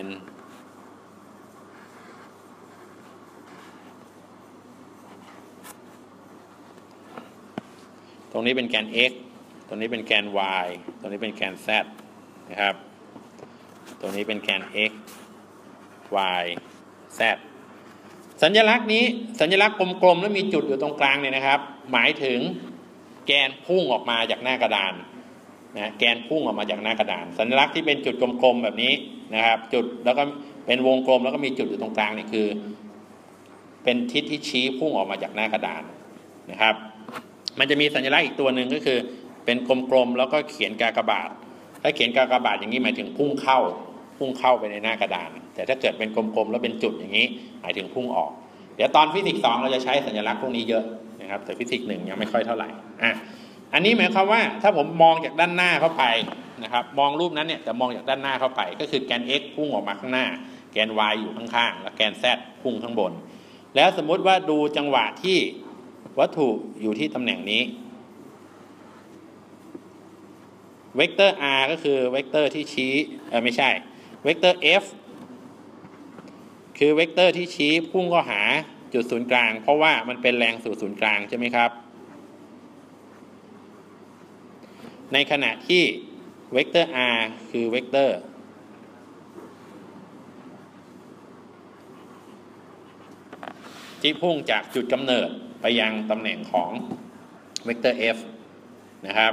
ตรงนี้เป็นแกน x ตรงนี้เป็นแกน y ตรงนี้เป็นแกน z นะครับตรงนี้เป็นแกน x y z สัญลักษณ์นี้สัญลักษณ์กลมๆแล้วมีจุดอยู่ตรงกลางเนี่ยนะครับหมายถึงแกนพุ่งออกมาจากหน้ากระดานนะแกนพุ่งออกมาจากหน้ากระดานสัญลักษณ์ที่เป็นจุดกลมๆแบบนี้นะครับจุดแล้วก็เป็นวงกลมแล้วก็มีจุดอยู่ตรงกลางนี่คือเป็นทิศที่ชี้พุ่งออกมาจากหน้ากระดานนะครับมันจะมีสัญลักษณ์อีกตัวหนึ่งก็คือเป็นกลมๆแล้วก็เขียนกากบาทถ้าเขียนกากบาทอย่างนี้หมายถึงพุ่งเข้าพุ่งเข้าไปในหน้ากระดานแต่ถ้าเกิดเป็นกลมๆแล้วเป็นจุดอย่างนี้หมายถึงพุ่งออกเดี๋ยวตอนฟิสิกส์สองเราจะใช้สัญลักษณ์พวกนี้เยอะนะครับแต่ฟิสิกส์หนึ่งยังไม่ค่อยเท่าไหร่อ่ะอันนี้หมายความว่าถ้าผมมองจากด้านหน้าเข้าไปนะครับมองรูปนั้นเนี่ยแต่มองจากด้านหน้าเข้าไปก็คือแกน x พุ่งออกมาข้างหน้าแกน y อยู่ข้างๆและแกน z พุ่งข้างบนแล้วสมมุติว่าดูจังหวะที่วัตถุอยู่ที่ตำแหน่งนี้เวกเตอร์ r ก็คือเวกเตอร์ที่ชี้เออไม่ใช่เวกเตอร์ f คือเวกเตอร์ที่ชี้พุ่งเข้าหาจุดศูนย์กลางเพราะว่ามันเป็นแรงสู่ศูนย์กลางใช่ไหมครับในขณะที่เวกเตอร์ r คือเวกเตอร์ที่พุ่งจากจุดกำเนิดไปยังตำแหน่งของเวกเตอร์ f นะครับ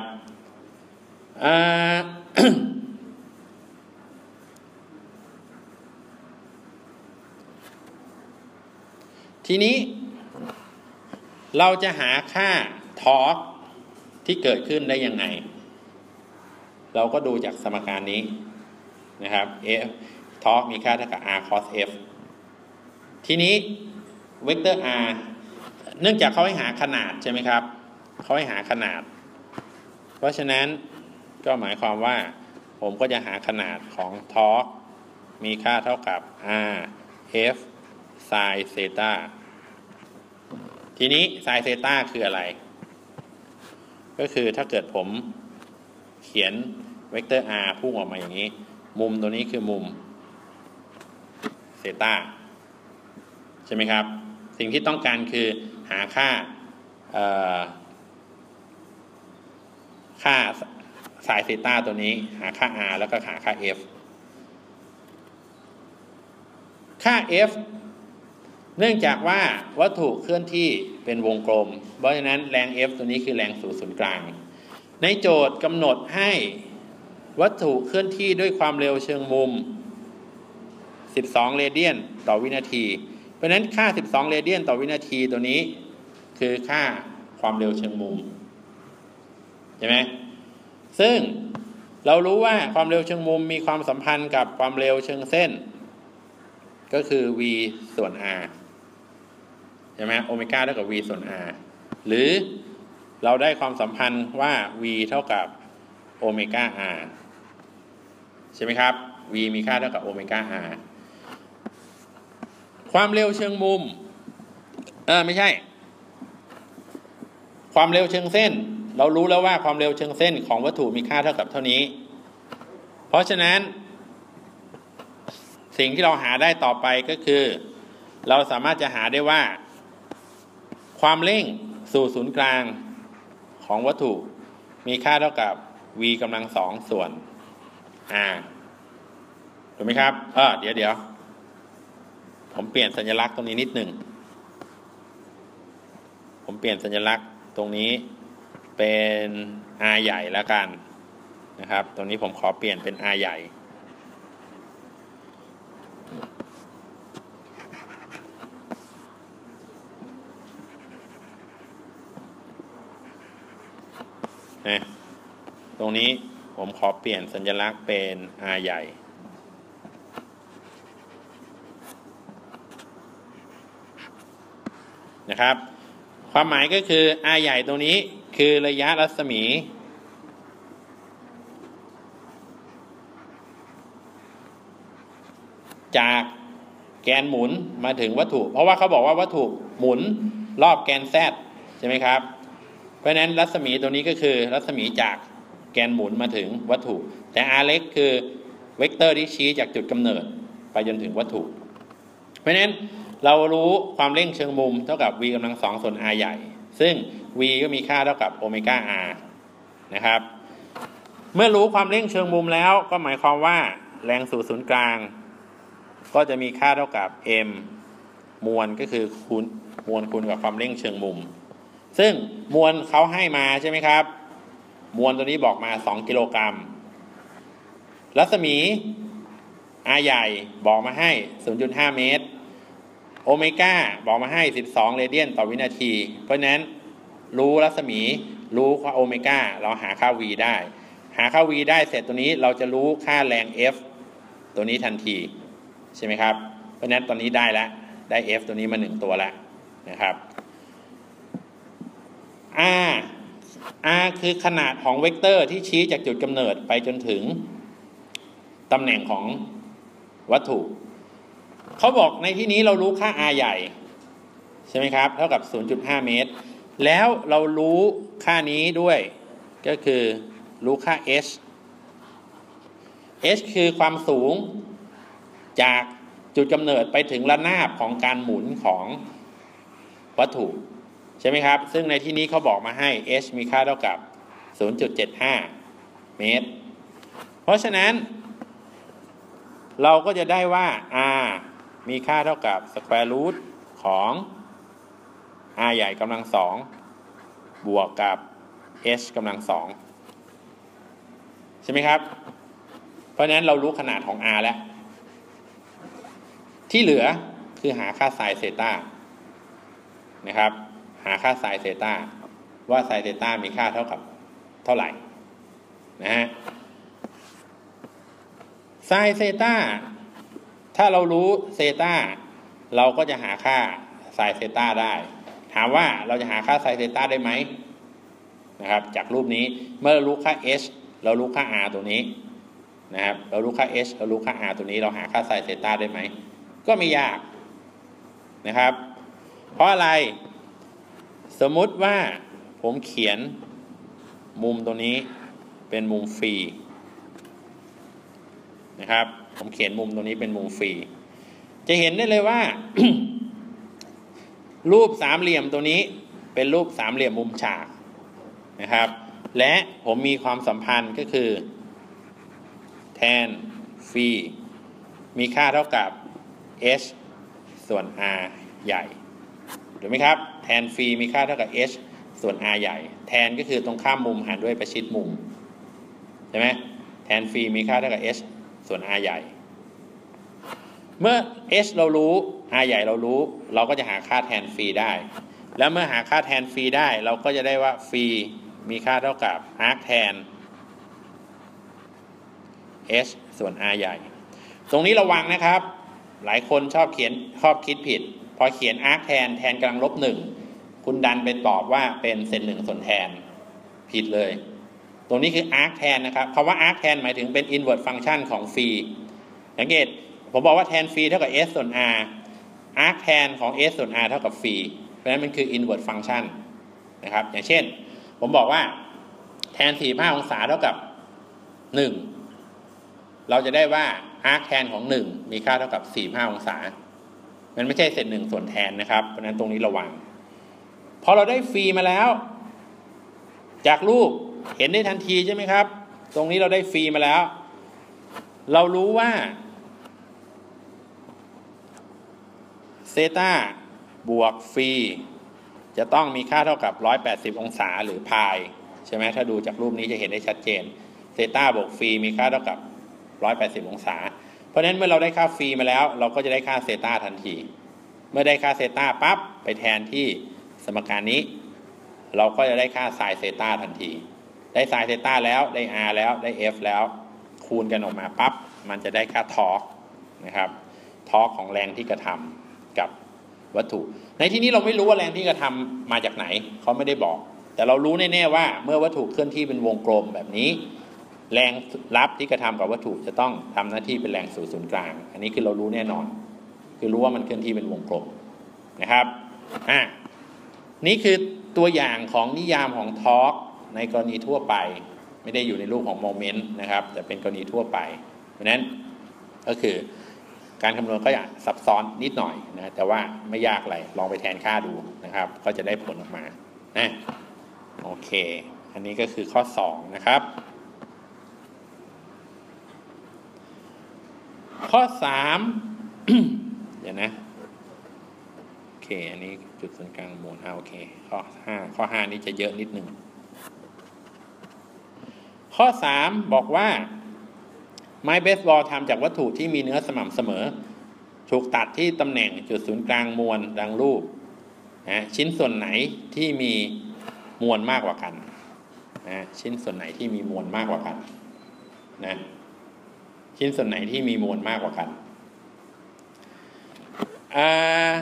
ทีนี้เราจะหาค่าทอร์กที่เกิดขึ้นได้ยังไงเราก็ดูจากสมการนี้นะครับ f ทอร์กมีค่าเท่ากับ r cos f ทีนี้เวกเตอร์ r เนื่องจากเขาให้หาขนาดใช่ไหมครับเขาให้หาขนาดเพราะฉะนั้นก็หมายความว่าผมก็จะหาขนาดของทอร์กมีค่าเท่ากับ r f sin เซตาทีนี้ sin เซตาคืออะไรก็คือถ้าเกิดผมเขียนเวกเตอร์ r พุ่งออกมาอย่างนี้มุมตัวนี้คือมุมเซตาใช่ไหมครับสิ่งที่ต้องการคือหาค่าค่า sin เซตาตัวนี้หาค่า r แล้วก็หาค่า f ค่า f เนื่องจากว่าวัตถุเคลื่อนที่เป็นวงกลมเพราะฉะนั้นแรง F ตัวนี้คือแรงสู่ศูนย์กลางในโจทย์กำหนดให้วัตถุเคลื่อนที่ด้วยความเร็วเชิงมุมสิบสองเรเดียนต่อวินาทีเพราะฉะนั้นค่าสิบสองเรเดียนต่อวินาทีตัวนี้คือค่าความเร็วเชิงมุมใช่ไหมซึ่งเรารู้ว่าความเร็วเชิงมุมมีความสัมพันธ์กับความเร็วเชิงเส้นก็คือ v ส่วน r ใช่ไหมโอเมก้าเท่ากับ v ส่วน r หรือเราได้ความสัมพันธ์ว่า v เท่ากับโอเมก้า r ใช่ไหมครับ v มีค่าเท่ากับโอเมก้า r ความเร็วเชิงมุมเออไม่ใช่ความเร็วเชิงเส้นเรารู้แล้วว่าความเร็วเชิงเส้นของวัตถุมีค่าเท่ากับเท่านี้เพราะฉะนั้นสิ่งที่เราหาได้ต่อไปก็คือเราสามารถจะหาได้ว่าความเร่งสู่ศูนย์กลางของวัตถุมีค่าเท่ากับ v กำลังสองส่วน r ถูกไหมครับเออเดี๋ยวเดี๋ยวผมเปลี่ยนสัญลักษณ์ตรงนี้นิดหนึ่งผมเปลี่ยนสัญลักษณ์ตรงนี้เป็น r ใหญ่แล้วกันนะครับตรงนี้ผมขอเปลี่ยนเป็น r ใหญ่นะตรงนี้ผมขอเปลี่ยนสัญลักษณ์เป็น r ใหญ่นะครับความหมายก็คือ r ใหญ่ตรงนี้คือระยะรัศมีจากแกนหมุนมาถึงวัตถุเพราะว่าเขาบอกว่าวัตถุหมุนรอบแกน z ใช่ไหมครับเพราะฉะนั้นรัศมีตัวนี้ก็คือรัศมีจากแกนหมุนมาถึงวัตถุแต่ r เล็กคือเวกเตอร์ที่ชี้จากจุดกำเนิดไปจนถึงวัตถุเพราะฉะนั้นเรารู้ความเร่งเชิงมุมเท่ากับ v กำลังสองส่วน r ใหญ่ซึ่ง v ก็มีค่าเท่ากับโอเมก้า r นะครับเมื่อรู้ความเร่งเชิงมุมแล้วก็หมายความว่าแรงสู่ศูนย์กลางก็จะมีค่าเท่ากับ m มวลก็คือคูณมวลคูณกับความเร่งเชิงมุมซึ่งมวลเขาให้มาใช่ไหมครับมวลตัวนี้บอกมาสองกิโลกรัมรัศมี r ใหญ่บอกมาให้ ศูนย์จุดห้า เมตรโอเมก้าบอกมาให้สิบสองเรเดียนต่อวินาทีเพราะฉะนั้นรู้รัศมีรู้ค่าโอเมก้าเราหาค่า v ได้หาค่า v ได้เสร็จตัวนี้เราจะรู้ค่าแรง f ตัวนี้ทันทีใช่ไหมครับเพราะฉะนั้นตอนนี้ได้แล้วได้ f ตัวนี้มาหนึ่งตัวแล้วนะครับ r r คือขนาดของเวกเตอร์ที่ชี้จากจุดกำเนิดไปจนถึงตำแหน่งของวัตถุเขาบอกในที่นี้เรารู้ค่า r ใหญ่ใช่ไหมครับเท่ากับ ศูนย์จุดห้า เมตรแล้วเรารู้ค่านี้ด้วยก็คือรู้ค่า h h คือความสูงจากจุดกำเนิดไปถึงระนาบของการหมุนของวัตถุใช่ไหมครับซึ่งในที่นี้เขาบอกมาให้ h มีค่าเท่ากับ ศูนย์จุดเจ็ดห้า เมตรเพราะฉะนั้นเราก็จะได้ว่า r มีค่าเท่ากับ square root ของ r ใหญ่กำลังสองบวกกับ h กำลังสองใช่ไหมครับเพราะฉะนั้นเรารู้ขนาดของ r แล้วที่เหลือคือหาค่าไซน์เซต้านะครับหาค่าไซน์เซต้าว่าไซน์เซต้ามีค่าเท่ากับเท่าไหร่นะฮะไซน์เซต้าถ้าเรารู้เซต้าเราก็จะหาค่าไซน์เซต้าได้ถามว่าเราจะหาค่าไซน์เซต้าได้ไหมนะครับจากรูปนี้เมื่อเรารู้ค่า h เรารู้ค่า r ตัวนี้นะครับเรารู้ค่า h เรารู้ค่า r ตัวนี้เราหาค่าไซน์เซต้าได้ไหมก็ไม่ยากนะครับเพราะอะไรสมมุติว่าผมเขียนมุมตัวนี้เป็นมุมฟรีนะครับผมเขียนมุมตรงนี้เป็นมุมฟรีจะเห็นได้เลยว่า รูปสามเหลี่ยมตัวนี้เป็นรูปสามเหลี่ยมมุมฉากนะครับและผมมีความสัมพันธ์ก็คือแทนฟรีมีค่าเท่ากับ h ส่วน r ใหญ่ถูกไหมครับแทนฟรีมีค่าเท่ากับ h ส่วน r ใหญ่แทนก็คือตรงข้ามมุมหารด้วยประชิดมุมใช่ไหมแทนฟรีมีค่าเท่ากับ h ส่วน r ใหญ่เมื่อ h เรารู้ r ใหญ่เรารู้เราก็จะหาค่าแทนฟรีได้แล้วเมื่อหาค่าแทนฟรีได้เราก็จะได้ว่าฟรีมีค่าเท่ากับ arc แทน h ส่วน r ใหญ่ตรงนี้ระวังนะครับหลายคนชอบเขียนชอบคิดผิดพอเขียน arc แทนแทนกำลังลบหนึ่งคุณดันไปตอบว่าเป็นเศษหนึ่งส่วนแทนผิดเลยตรงนี้คือ arc แทนนะครับคำว่า arc แทนหมายถึงเป็น inverse function ของฟรีสังเกตผมบอกว่าแทนฟรีเท่ากับ s ส่วน r arc แทนของ s ส่วน r เท่ากับฟรีเพราะฉะนั้นมันคือ inverse function นะครับอย่างเช่นผมบอกว่าแทนสี่สิบห้าองศาเท่ากับหนึ่งเราจะได้ว่า arc แทนของหนึ่งมีค่าเท่ากับสี่สิบห้าองศามันไม่ใช่เศษหนึ่งส่วนแทนนะครับเพราะฉะนั้นตรงนี้ระวังพอเราได้ฟรีมาแล้วจากรูปเห็นได้ทันทีใช่ไหมครับตรงนี้เราได้ฟรีมาแล้วเรารู้ว่าเซตาบวกฟรีจะต้องมีค่าเท่ากับหนึ่งร้อยแปดสิบองศาหรือพายใช่ไหมถ้าดูจากรูปนี้จะเห็นได้ชัดเจนเซตาบวกฟรีมีค่าเท่ากับหนึ่งร้อยแปดสิบองศาเพราะฉะนั้นเมื่อเราได้ค่าฟรีมาแล้วเราก็จะได้ค่าเซตาทันทีเมื่อได้ค่าเซตาปั๊บไปแทนที่สมการนี้เราก็จะได้ค่าไซน์เซตาทันทีได้ไซน์เซตาแล้วได้ r แล้วได้ f แล้วคูณกันออกมาปั๊บมันจะได้ค่าทอร์กนะครับทอร์กของแรงที่กระทำกับวัตถุในที่นี้เราไม่รู้ว่าแรงที่กระทำมาจากไหนเขาไม่ได้บอกแต่เรารู้แน่ๆว่าเมื่อวัตถุเคลื่อนที่เป็นวงกลมแบบนี้แรงรับที่กระทำกับวัตถุจะต้องทำหน้าที่เป็นแรงสู่ศูนย์กลางอันนี้คือเรารู้แน่นอนคือรู้ว่ามันเคลื่อนที่เป็นวงกลมนะครับอ่ะนี่คือตัวอย่างของนิยามของทอร์กในกรณีทั่วไปไม่ได้อยู่ในรูปของโมเมนต์นะครับแต่เป็นกรณีทั่วไปเพราะนั้นก็คือการคำนวณก็จะซับซ้อนนิดหน่อยนะแต่ว่าไม่ยากอะไรลองไปแทนค่าดูนะครับก็จะได้ผลออกมานะโอเคอันนี้ก็คือข้อสองนะครับข้อสาม เดี๋ยวนะโอเคอันนี้จุดศูนย์กลางมวลอ่าโอเคข้อห้าข้อห้านี้จะเยอะนิดหนึ่งข้อสามบอกว่าไม้เบสบอลทำจากวัตถุที่มีเนื้อสม่ำเสมอถูกตัดที่ตำแหน่งจุดศูนย์กลางมวลดังรูปนะชิ้นส่วนไหนที่มีมวลมากกว่ากันนะชิ้นส่วนไหนที่มีมวลมากกว่ากันนะชิ้นส่วนไหนที่มีมวลมากกว่ากันอ่า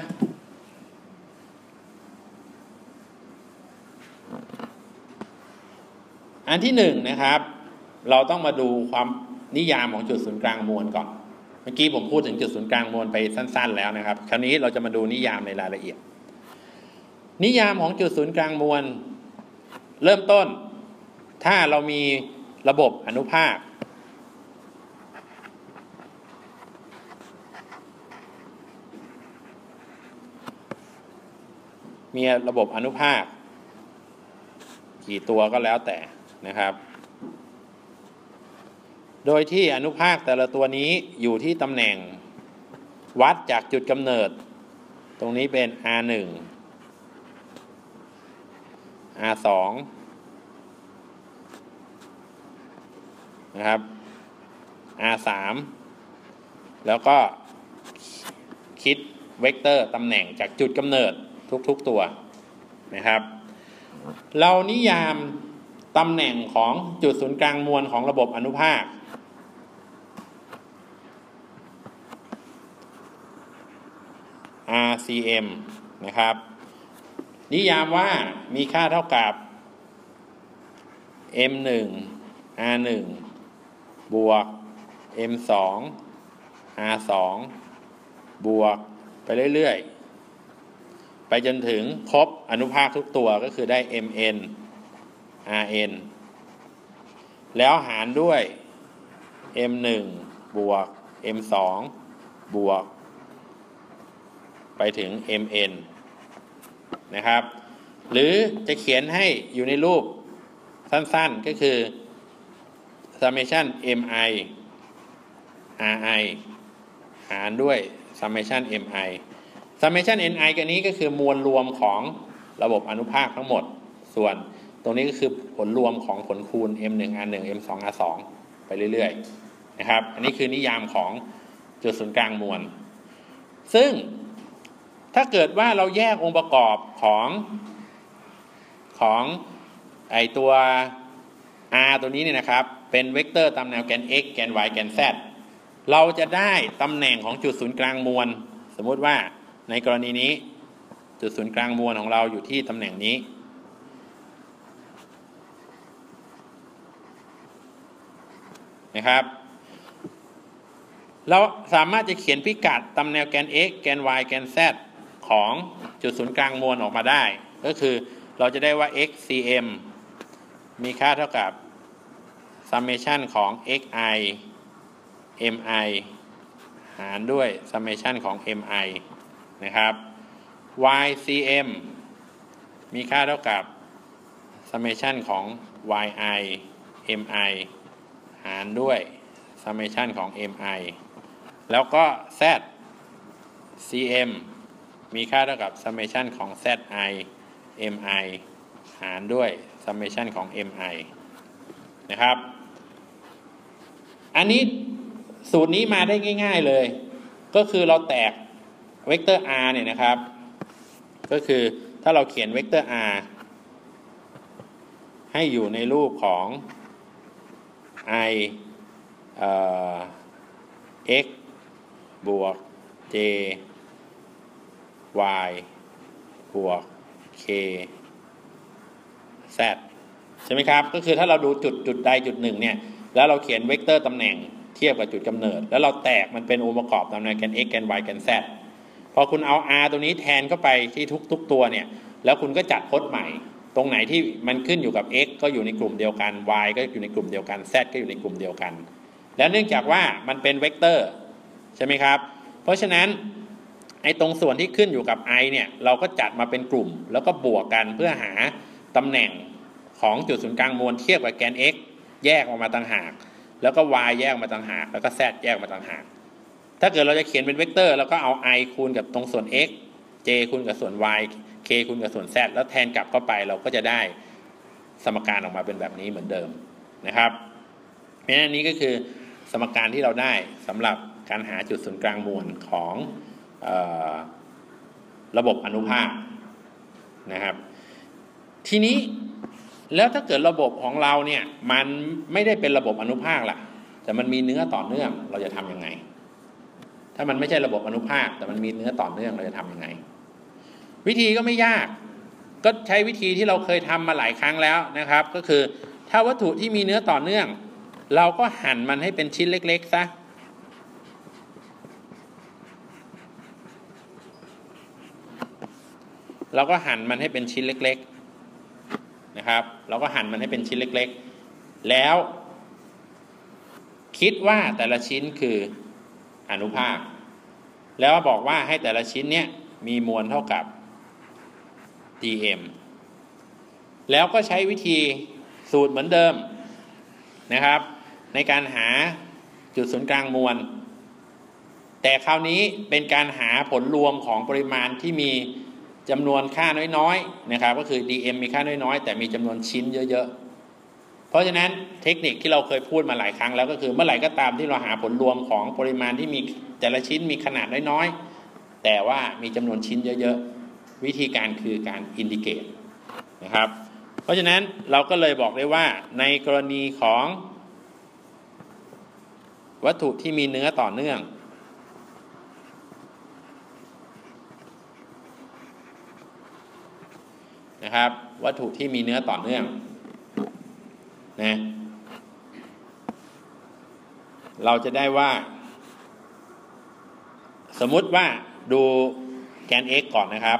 อันที่หนึ่งนะครับเราต้องมาดูความนิยามของจุดศูนย์กลางมวลก่อนเมื่อกี้ผมพูดถึงจุดศูนย์กลางมวลไปสั้นๆแล้วนะครับคราวนี้เราจะมาดูนิยามในรายละเอียดนิยามของจุดศูนย์กลางมวลเริ่มต้นถ้าเรามีระบบอนุภาคมีระบบอนุภาคกี่ตัวก็แล้วแต่นะครับโดยที่อนุภาคแต่ละตัวนี้อยู่ที่ตำแหน่งวัดจากจุดกำเนิดตรงนี้เป็น อาร์ หนึ่ง อาร์ สอง นะครับ อาร์ สาม แล้วก็คิดเวกเตอร์ตำแหน่งจากจุดกำเนิดทุกๆตัวนะครับเรานิยามตำแหน่งของจุดศูนย์กลางมวลของระบบอนุภาค อาร์ ซี เอ็ม นะครับนิยามว่ามีค่าเท่ากับ เอ็ม หนึ่ง อาร์ หนึ่ง บวก เอ็ม สอง อาร์ สอง บวกไปเรื่อยๆไปจนถึงครบอนุภาคทุกตัวก็คือได้ เอ็ม เอ็น อาร์ เอ็น แล้วหารด้วย เอ็ม หนึ่ง บวก เอ็ม สอง บวกไปถึง เอ็ม เอ็น นะครับหรือจะเขียนให้อยู่ในรูปสั้นๆก็คือ summation เอ็ม ไอ อาร์ ไอ หารด้วย summation เอ็ม ไอ summation ni กันนี้ก็คือมวลรวมของระบบอนุภาคทั้งหมดส่วนตรงนี้ก็คือผลรวมของผลคูณ เอ็ม หนึ่ง อาร์ หนึ่ง เอ็ม สอง อาร์ สอง ไปเรื่อยๆนะครับอันนี้คือนิยามของจุดศูนย์กลางมวลซึ่งถ้าเกิดว่าเราแยกองค์ประกอบของของไอตัว r ตัวนี้เนี่ยนะครับเป็นเวกเตอร์ตามแนวแกน x แกน y แกน z เราจะได้ตำแหน่งของจุดศูนย์กลางมวลสมมุติว่าในกรณีนี้จุดศูนย์กลางมวลของเราอยู่ที่ตำแหน่งนี้นะครับเราสามารถจะเขียนพิกัดตามแนวแกน x แกน y แกน z ของจุดศูนย์กลางมวลออกมาได้ก็คือเราจะได้ว่า x cm มีค่าเท่ากับ summation ของ xi mi หารด้วย summation ของ mi นะครับ y cm มีค่าเท่ากับ summation ของ yi mi หารด้วย summation ของ mi แล้วก็ z cm มีค่าเท่ากับ summation ของ zi mi หารด้วย summation ของ mi นะครับอันนี้สูตรนี้มาได้ง่ายๆเลยก็คือเราแตกเวกเตอร์ r เนี่ยนะครับก็คือถ้าเราเขียนเวกเตอร์ r ให้อยู่ในรูปของ i เอ่อ x บวก j y บวก k z ใช่ไหมครับก็คือถ้าเราดูจุดจุดใดจุดหนึ่งเนี่ยแล้วเราเขียนเวกเตอร์ตำแหน่งเทียบกับจุดกำเนิดแล้วเราแตกมันเป็นองค์ประกอบตามแนวแกน x แกน y แกน z พอคุณเอา r ตัวนี้แทนเข้าไปที่ทุกๆตัวเนี่ยแล้วคุณก็จัดพจน์ใหม่ตรงไหนที่มันขึ้นอยู่กับ x ก็อยู่ในกลุ่มเดียวกัน y ก็อยู่ในกลุ่มเดียวกัน z ก็อยู่ในกลุ่มเดียวกันแล้วเนื่องจากว่ามันเป็นเวกเตอร์ใช่ไหมครับเพราะฉะนั้นไอ้ตรงส่วนที่ขึ้นอยู่กับ i เนี่ยเราก็จัดมาเป็นกลุ่มแล้วก็บวกกันเพื่อหาตำแหน่งของจุดศูนย์กลางมวลเทียบกับแกน x แยกออกมาต่างหากแล้วก็ y แยกมาต่างหากแล้วก็ z แยกมาต่างหากถ้าเกิดเราจะเขียนเป็นเวกเตอร์แล้วก็เอา i คูณกับตรงส่วน x j คูณกับส่วน y k คูณกับส่วน z แล้วแทนกลับเข้าไปเราก็จะได้สมการออกมาเป็นแบบนี้เหมือนเดิมนะครับเพราะฉะนั้นนี้ก็คือสมการที่เราได้สำหรับการหาจุดศูนย์กลางมวลของเอ่อระบบอนุภาคนะครับทีนี้แล้วถ้าเกิดระบบของเราเนี่ยมันไม่ได้เป็นระบบอนุภาคล่ะแต่มันมีเนื้อต่อเนื่องเราจะทำยังไงถ้ามันไม่ใช่ระบบอนุภาคแต่มันมีเนื้อต่อเนื่องเราจะทำยังไงวิธีก็ไม่ยากก็ใช้วิธีที่เราเคยทำมาหลายครั้งแล้วนะครับก็คือถ้าวัตถุที่มีเนื้อต่อเนื่องเราก็หั่นมันให้เป็นชิ้นเล็กๆซะเราก็หั่นมันให้เป็นชิ้นเล็กๆนะครับเราก็หั่นมันให้เป็นชิ้นเล็กๆแล้วคิดว่าแต่ละชิ้นคืออนุภาคแล้วบอกว่าให้แต่ละชิ้นเนี้ยมีมวลเท่ากับ dm แล้วก็ใช้วิธีสูตรเหมือนเดิมนะครับในการหาจุดศูนย์กลางมวลแต่คราวนี้เป็นการหาผลรวมของปริมาณที่มีจำนวนค่าน้อยๆนะครับก็คือ dm มีค่าน้อยๆแต่มีจำนวนชิ้นเยอะๆเพราะฉะนั้นเทคนิคที่เราเคยพูดมาหลายครั้งแล้วก็คือเมื่อไหร่ก็ตามที่เราหาผลรวมของปริมาณที่มีแต่ละชิ้นมีขนาดน้อยๆแต่ว่ามีจำนวนชิ้นเยอะๆวิธีการคือการอินดิเกตนะครับเพราะฉะนั้นเราก็เลยบอกได้ว่าในกรณีของวัตถุที่มีเนื้อต่อเนื่องนะครับวัตถุที่มีเนื้อต่อเนื่องนะเราจะได้ว่าสมมุติว่าดูแกน x ก่อนนะครับ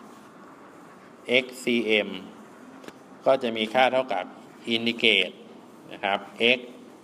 x cm ก็จะมีค่าเท่ากับอินดิเกตนะครับ x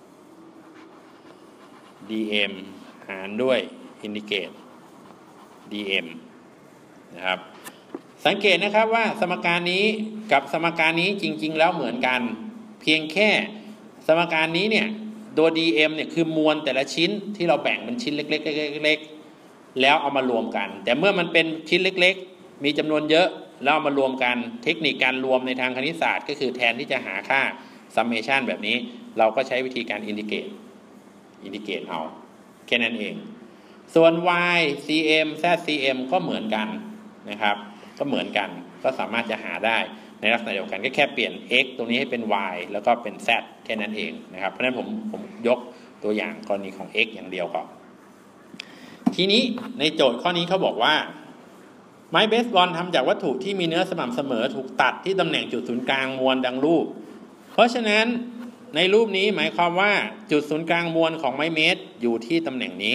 dm หารด้วยอินดิเกต dm นะครับสังเกตนะครับว่าสมการนี้กับสมการนี้จริงๆแล้วเหมือนกันเพียงแค่สมการนี้เนี่ยตัว dm เนี่ยคือมวลแต่ละชิ้นที่เราแบ่งเป็นชิ้นเล็กๆเล็กๆแล้วเอามารวมกันแต่เมื่อมันเป็นชิ้นเล็กๆมีจำนวนเยอะแล้วเอามารวมกันเทคนิคการรวมในทางคณิตศาสตร์ก็คือแทนที่จะหาค่า summation แบบนี้เราก็ใช้วิธีการ indicate indicate เอาแค่นั้นเองส่วน y cm z cm ก็เหมือนกันนะครับก็เหมือนกันก็สามารถจะหาได้ในลักษณะเดียวกันก็แค่เปลี่ยน x ตรงนี้ให้เป็น y แล้วก็เป็น z แค่นั้นเองนะครับเพราะฉะนั้นผมผมยกตัวอย่างกรณีของ x อย่างเดียวก่อนทีนี้ในโจทย์ข้อนี้เขาบอกว่าไม้เบสบอลทำจากวัตถุที่มีเนื้อสม่ำเสมอถูกตัดที่ตำแหน่งจุดศูนย์กลางมวลดังรูปเพราะฉะนั้นในรูปนี้หมายความว่าจุดศูนย์กลางมวลของไม้เมตรอยู่ที่ตำแหน่งนี้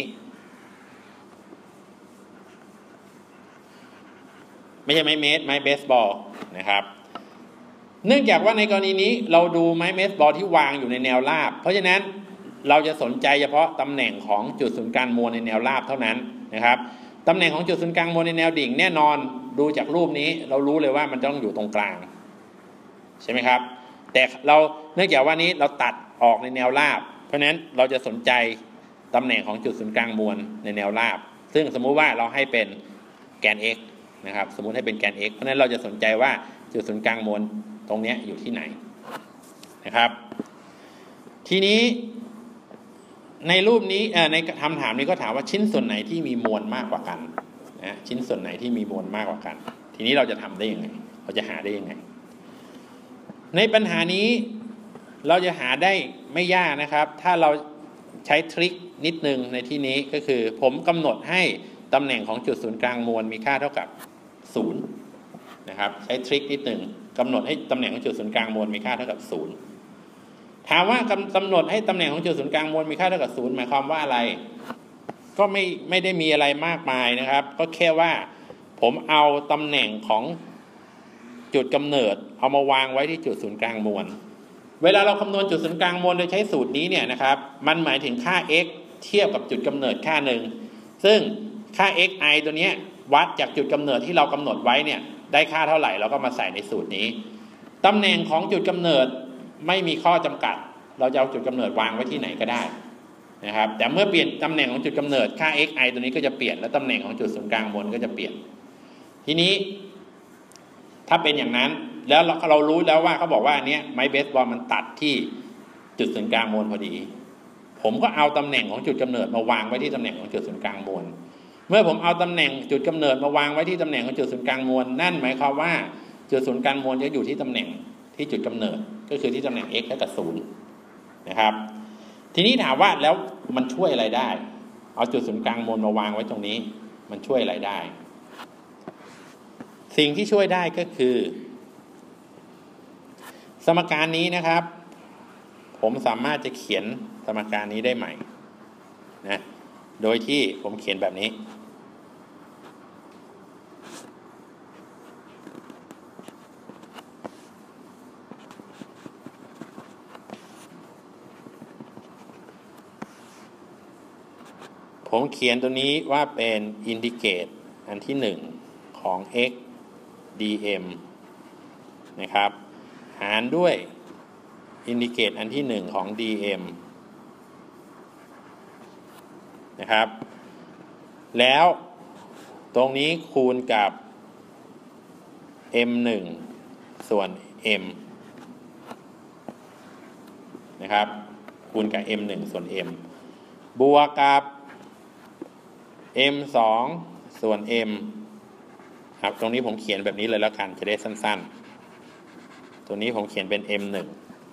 ไม่ใช่ไม้เมตรไม้เบสบอลนะครับเนื่องจากว่าในกรณีนี้เราดูไม้เบสบอลที่วางอยู่ในแนวราบเพราะฉะนั้นเราจะสนใจเฉพาะตำแหน่งของจุดศูนย์กลางมวลในแนวราบเท่านั้นนะครับตำแหน่งของจุดศูนย์กลางมวลในแนวดิ่งแน่นอนดูจากรูปนี้เรารู้เลยว่ามันต้องอยู่ตรงกลางใช่ไหมครับแต่เราเนื่องจากว่านี้เราตัดออกในแนวราบเพราะฉะนั้นเราจะสนใจตำแหน่งของจุดศูนย์กลางมวลในแนวราบซึ่งสมมุติว่าเราให้เป็นแกน x นะครับสมมุติให้เป็นแกน x เพราะฉะนั้นเราจะสนใจว่าจุดศูนย์กลางมวลตรงนี้อยู่ที่ไหนนะครับทีนี้ในรูปนี้ในคำถามนี้ก็ถามว่าชิ้นส่วนไหนที่มีมวลมากกว่ากันนะชิ้นส่วนไหนที่มีมวลมากกว่ากันทีนี้เราจะทำได้ยังไงเราจะหาได้ยังไงในปัญหานี้เราจะหาได้ไม่ยากนะครับถ้าเราใช้ทริคนิดนึงในที่นี้ก็คือผมกำหนดให้ตำแหน่งของจุดศูนย์กลางมวลมีค่าเท่ากับศูนย์นะครับใช้ทริคนิดนึงกำหนดให้ตำแหน่งของจุดศูนย์กลางมวลมีค่าเท่ากับศูนย์ถามว่ากำหนดให้ตำแหน่งของจุดศูนย์กลางมวลมีค่าเท่ากับศูนย์หมายความว่าอะไรก็ไม่ไม่ได้มีอะไรมากมายนะครับก็แค่ว่าผมเอาตำแหน่งของจุดกำเนิดเอามาวางไว้ที่จุดศูนย์กลางมวลเวลาเราคำนวณจุดศูนย์กลางมวลโดยใช้สูตรนี้เนี่ยนะครับมันหมายถึงค่า x เทียบกับจุดกำเนิดค่าหนึ่งซึ่งค่า xi ตัวนี้วัดจากจุดกำเนิดที่เรากำหนดไว้เนี่ยได้ค่าเท่าไหร่เราก็มาใส่ในสูตรนี้ตำแหน่งของจุดกำเนิดไม่มีข้อจำกัดเราจะเอาจุดกำเนิดวางไว้ที่ไหนก็ได้นะครับแต่เมื่อเปลี่ยนตำแหน่งของจุดกำเนิดค่า xi ตัวนี้ก็จะเปลี่ยนและตำแหน่งของจุดศูนย์กลางมวลก็จะเปลี่ยนทีนี้ถ้าเป็นอย่างนั้นแล้วเราเรารู้แล้วว่าเขาบอกว่าอันนี้ไม้เบสบอลมันตัดที่จุดศูนย์กลางมวลพอดีผมก็เอาตำแหน่งของจุดกำเนิดมาวางไว้ที่ตำแหน่งของจุดศูนย์กลางมวลเมื่อผมเอาตำแหน่งจุดกำเนิดมาวางไว้ที่ตำแหน่งของจุดศูนย์กลางมวลนั่นหมายความว่าจุดศูนย์กลางมวลจะอยู่ที่ตำแหน่งที่จุดกำเนิดก็คือที่ตำแหน่ง x เท่ากับศูนย์นะครับทีนี้ถามว่าแล้วมันช่วยอะไรได้เอาจุดศูนย์กลางมวลมาวางไว้ตรงนี้มันช่วยอะไรได้สิ่งที่ช่วยได้ก็คือสมการนี้นะครับผมสามารถจะเขียนสมการนี้ได้ใหม่นะโดยที่ผมเขียนแบบนี้ผมเขียนตัวนี้ว่าเป็นอินทิเกรตอันที่หนึ่งของ x dm นะครับหารด้วยอินทิเกรตอันที่หนึ่งของ dm นะครับแล้วตรงนี้คูณกับ m หนึ่งส่วน m นะครับคูณกับ m หนึ่งส่วน m บวกกับ m สองส่วน m ครับตรงนี้ผมเขียนแบบนี้เลยแล้วกันจะได้สั้นๆตัวนี้ผมเขียนเป็น m หนึ่ง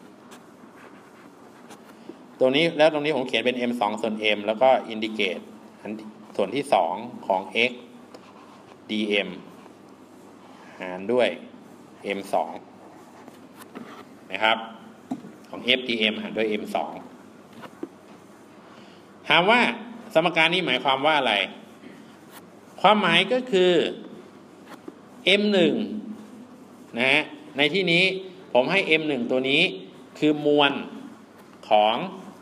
ตัวนี้แล้วตรงนี้ผมเขียนเป็น m สองส่วน m แล้วก็อินทิเกรตส่วนที่สองของ x dm หารด้วย m สองนะครับของ f dm หารด้วย m สองถามว่าสมการนี้หมายความว่าอะไรความหมายก็คือ m หนึ่งนะฮะในที่นี้ผมให้ m หนึ่งตัวนี้คือมวลของ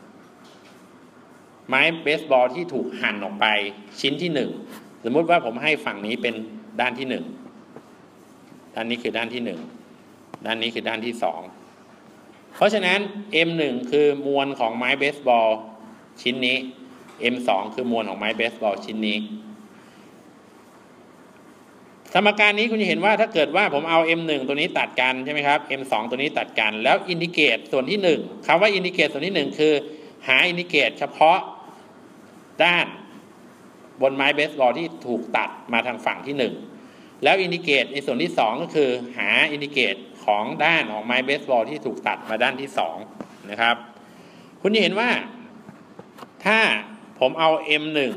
ไม้เบสบอลที่ถูกหั่นออกไปชิ้นที่หนึ่งสมมุติว่าผมให้ฝั่งนี้เป็นด้านที่หนึ่งด้านนี้คือด้านที่หนึ่งด้านนี้คือด้านที่สองเพราะฉะนั้น m หนึ่งคือมวลของไม้เบสบอลชิ้นนี้ m สองคือมวลของไม้เบสบอลชิ้นนี้สมการนี้คุณจะเห็นว่าถ้าเกิดว่าผมเอา เอ็ม หนึ่ง ตัวนี้ตัดกันใช่ไหมครับ เอ็ม สอง ตัวนี้ตัดกันแล้วอินดิเกตส่วนที่หนึ่งคำว่าอินดิเกตส่วนที่หนึ่งคือหาอินดิเกตเฉพาะด้านบนไม้เบสบอลที่ถูกตัดมาทางฝั่งที่หนึ่งแล้วอินดิเกตในส่วนที่สองก็คือหาอินดิเกตของด้านของไม้เบสบอลที่ถูกตัดมาด้านที่สองนะครับคุณจะเห็นว่าถ้าผมเอา เอ็ม หนึ่ง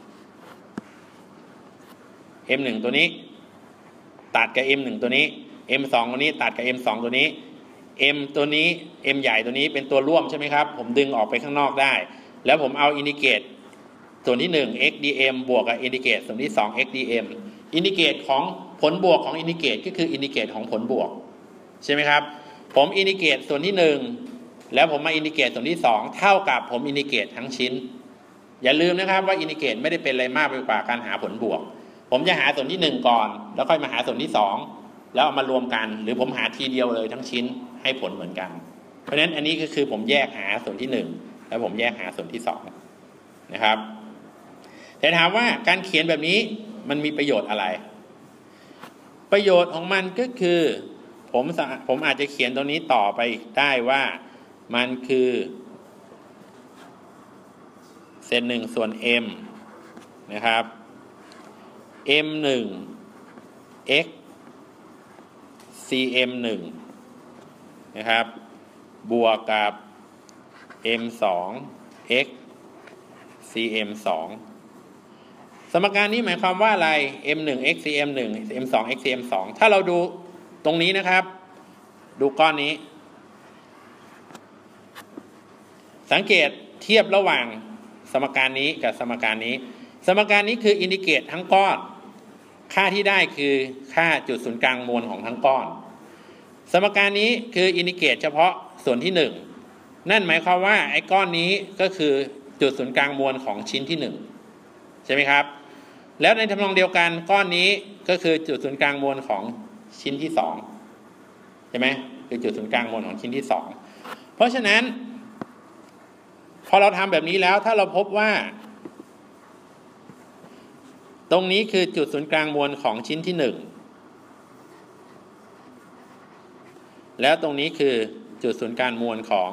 เอ็ม หนึ่ง ตัวนี้ตัดกับ เอ็ม หนึ่ง ตัวนี้ เอ็ม สอง ตัวนี้ตัดกับ เอ็ม สอง ตัวนี้ M ตัวนี้ M ใหญ่ตัวนี้เป็นตัวร่วมใช่ไหมครับผมดึงออกไปข้างนอกได้แล้วผมเอาอินดิเกตส่วนที่หนึ่ง เอ็กซ์ ดี เอ็ม บวกกับอินดิเกตส่วนที่สอง เอ็กซ์ ดี เอ็ม อินดิเกตของผลบวกของอินดิเกตก็คืออินดิเกตของผลบวกใช่ไหมครับผมอินดิเกตส่วนที่หนึ่งแล้วผมมาอินดิเกตส่วนที่สองเท่ากับผมอินดิเกตทั้งชิ้นอย่าลืมนะครับว่าอินดิเกตไม่ได้เป็นอะไรมากไปกว่าการหาผลบวกผมจะหาส่วนที่หนึ่งก่อนแล้วค่อยมาหาส่วนที่สองแล้วเอามารวมกันหรือผมหาทีเดียวเลยทั้งชิ้นให้ผลเหมือนกันเพราะฉะนั้นอันนี้ก็คือผมแยกหาส่วนที่หนึ่งแล้วผมแยกหาส่วนที่สองนะครับแต่ถามว่าการเขียนแบบนี้มันมีประโยชน์อะไรประโยชน์ของมันก็คือผมผมอาจจะเขียนตรงนี้ต่อไปได้ว่ามันคือเศษหนึ่งส่วน m นะครับ m หนึ่ง x cm หนึ่งนะครับบวกกับ m สอง x cm สองสมการนี้หมายความว่าอะไร m หนึ่ง x cm หนึ่ง m สอง x cm สองถ้าเราดูตรงนี้นะครับดูก้อนนี้สังเกตเทียบระหว่างสมการนี้กับสมการนี้สมการนี้คืออินดิเกตทั้งก้อนค่าที่ได้คือค่าจุดศูนย์กลางมวลของทั้งก้อนสมการนี้คืออินดิเกตเฉพาะส่วนที่หนึ่งนั่นหมายความว่าไอ้ก้อนนี้ก็คือจุดศูนย์กลางมวลของชิ้นที่หนึ่งใช่ไหมครับแล้วในทำนองเดียวกันก้อนนี้ก็คือจุดศูนย์กลางมวลของชิ้นที่สองใช่ไหมคือจุดศูนย์กลางมวลของชิ้นที่สองเพราะฉะนั้นพอเราทำแบบนี้แล้วถ้าเราพบว่าตรงนี้คือจุดศูนย์กลางมวลของชิ้นที่หนึ่งแล้วตรงนี้คือจุดศูนย์กลางมวลของ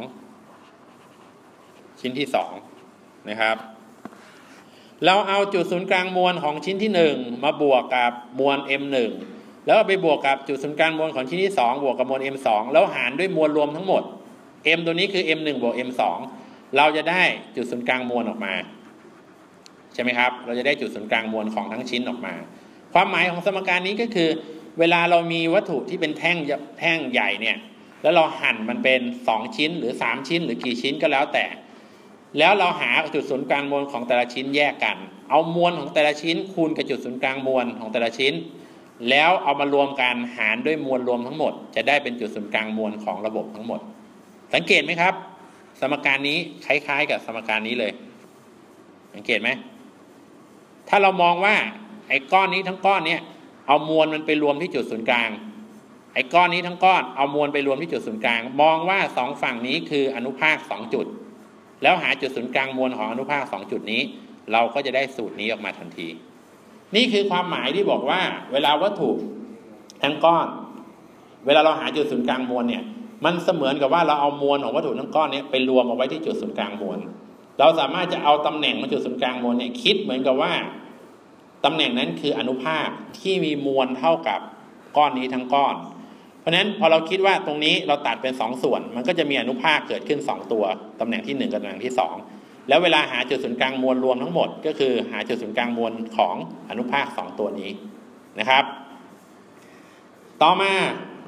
ชิ้นที่สองนะครับเราเอาจุดศูนย์กลางมวลของชิ้นที่หนึ่งมาบวกกับมวล เอ็ม หนึ่ง แล้วไปบวกกับจุดศูนย์กลางมวลของชิ้นที่สองบวกกับมวล เอ็ม สอง แล้วหารด้วยมวลรวมทั้งหมด m ตัวนี้คือ เอ็ม หนึ่ง บวก เอ็ม สอง เราจะได้จุดศูนย์กลางมวลออกมาใช่ไหมครับเราจะได้จุดศูนย์กลางมวลของทั้งชิ้นออกมาความหมายของสมการนี้ก็คือเวลาเรามีวัตถุที่เป็นแท่งแท่งใหญ่เนี่ยแล้วเราหั่นมันเป็นสองชิ้นหรือสามชิ้นหรือกี่ชิ้นก็แล้วแต่แล้วเราหาจุดศูนย์กลางมวลของแต่ละชิ้นแยกกันเอามวลของแต่ละชิ้นคูณกับจุดศูนย์กลางมวลของแต่ละชิ้นแล้วเอามารวมกันหารด้วยมวลรวมทั้งหมดจะได้เป็นจุดศูนย์กลางมวลของระบบทั้งหมดสังเกตไหมครับสมการนี้คล้ายๆกับสมการนี้เลยสังเกตไหมถ้าเรามองว่าไอ้ก้อนนี้ทั้งก้อนเนี่ยเอามวลมันไปรวมที่จุดศูนย์กลางไอ้ก้อนนี้ทั้งก้อนเอามวลไปรวมที่จุดศูนย์กลางมองว่าสองฝั่งนี้คืออนุภาคสองจุดแล้วหาจุดศูนย์กลางมวลของอนุภาคสองจุดนี้เราก็จะได้สูตรนี้ออกมาทันทีนี่คือความหมายที่บอกว่าเวลาวัตถุทั้งก้อนเวลาเราหาจุดศูนย์กลางมวลเนี่ยมันเสมือนกับว่าเราเอามวลของวัตถุทั้งก้อนนี้ไปรวมเอาไว้ที่จุดศูนย์กลางมวลเราสามารถจะเอาตำแหน่งของจุดศูนย์กลางมวลเนี่ยคิดเหมือนกับว่าตำแหน่งนั้นคืออนุภาคที่มีมวลเท่ากับก้อนนี้ทั้งก้อนเพราะฉะนั้นพอเราคิดว่าตรงนี้เราตัดเป็นสองส่วนมันก็จะมีอนุภาคเกิดขึ้นสองตัวตำแหน่งที่หนึ่งกับตำแหน่งที่สองแล้วเวลาหาจุดศูนย์กลางมวลรวมทั้งหมดก็คือหาจุดศูนย์กลางมวลของอนุภาคสองตัวนี้นะครับต่อมา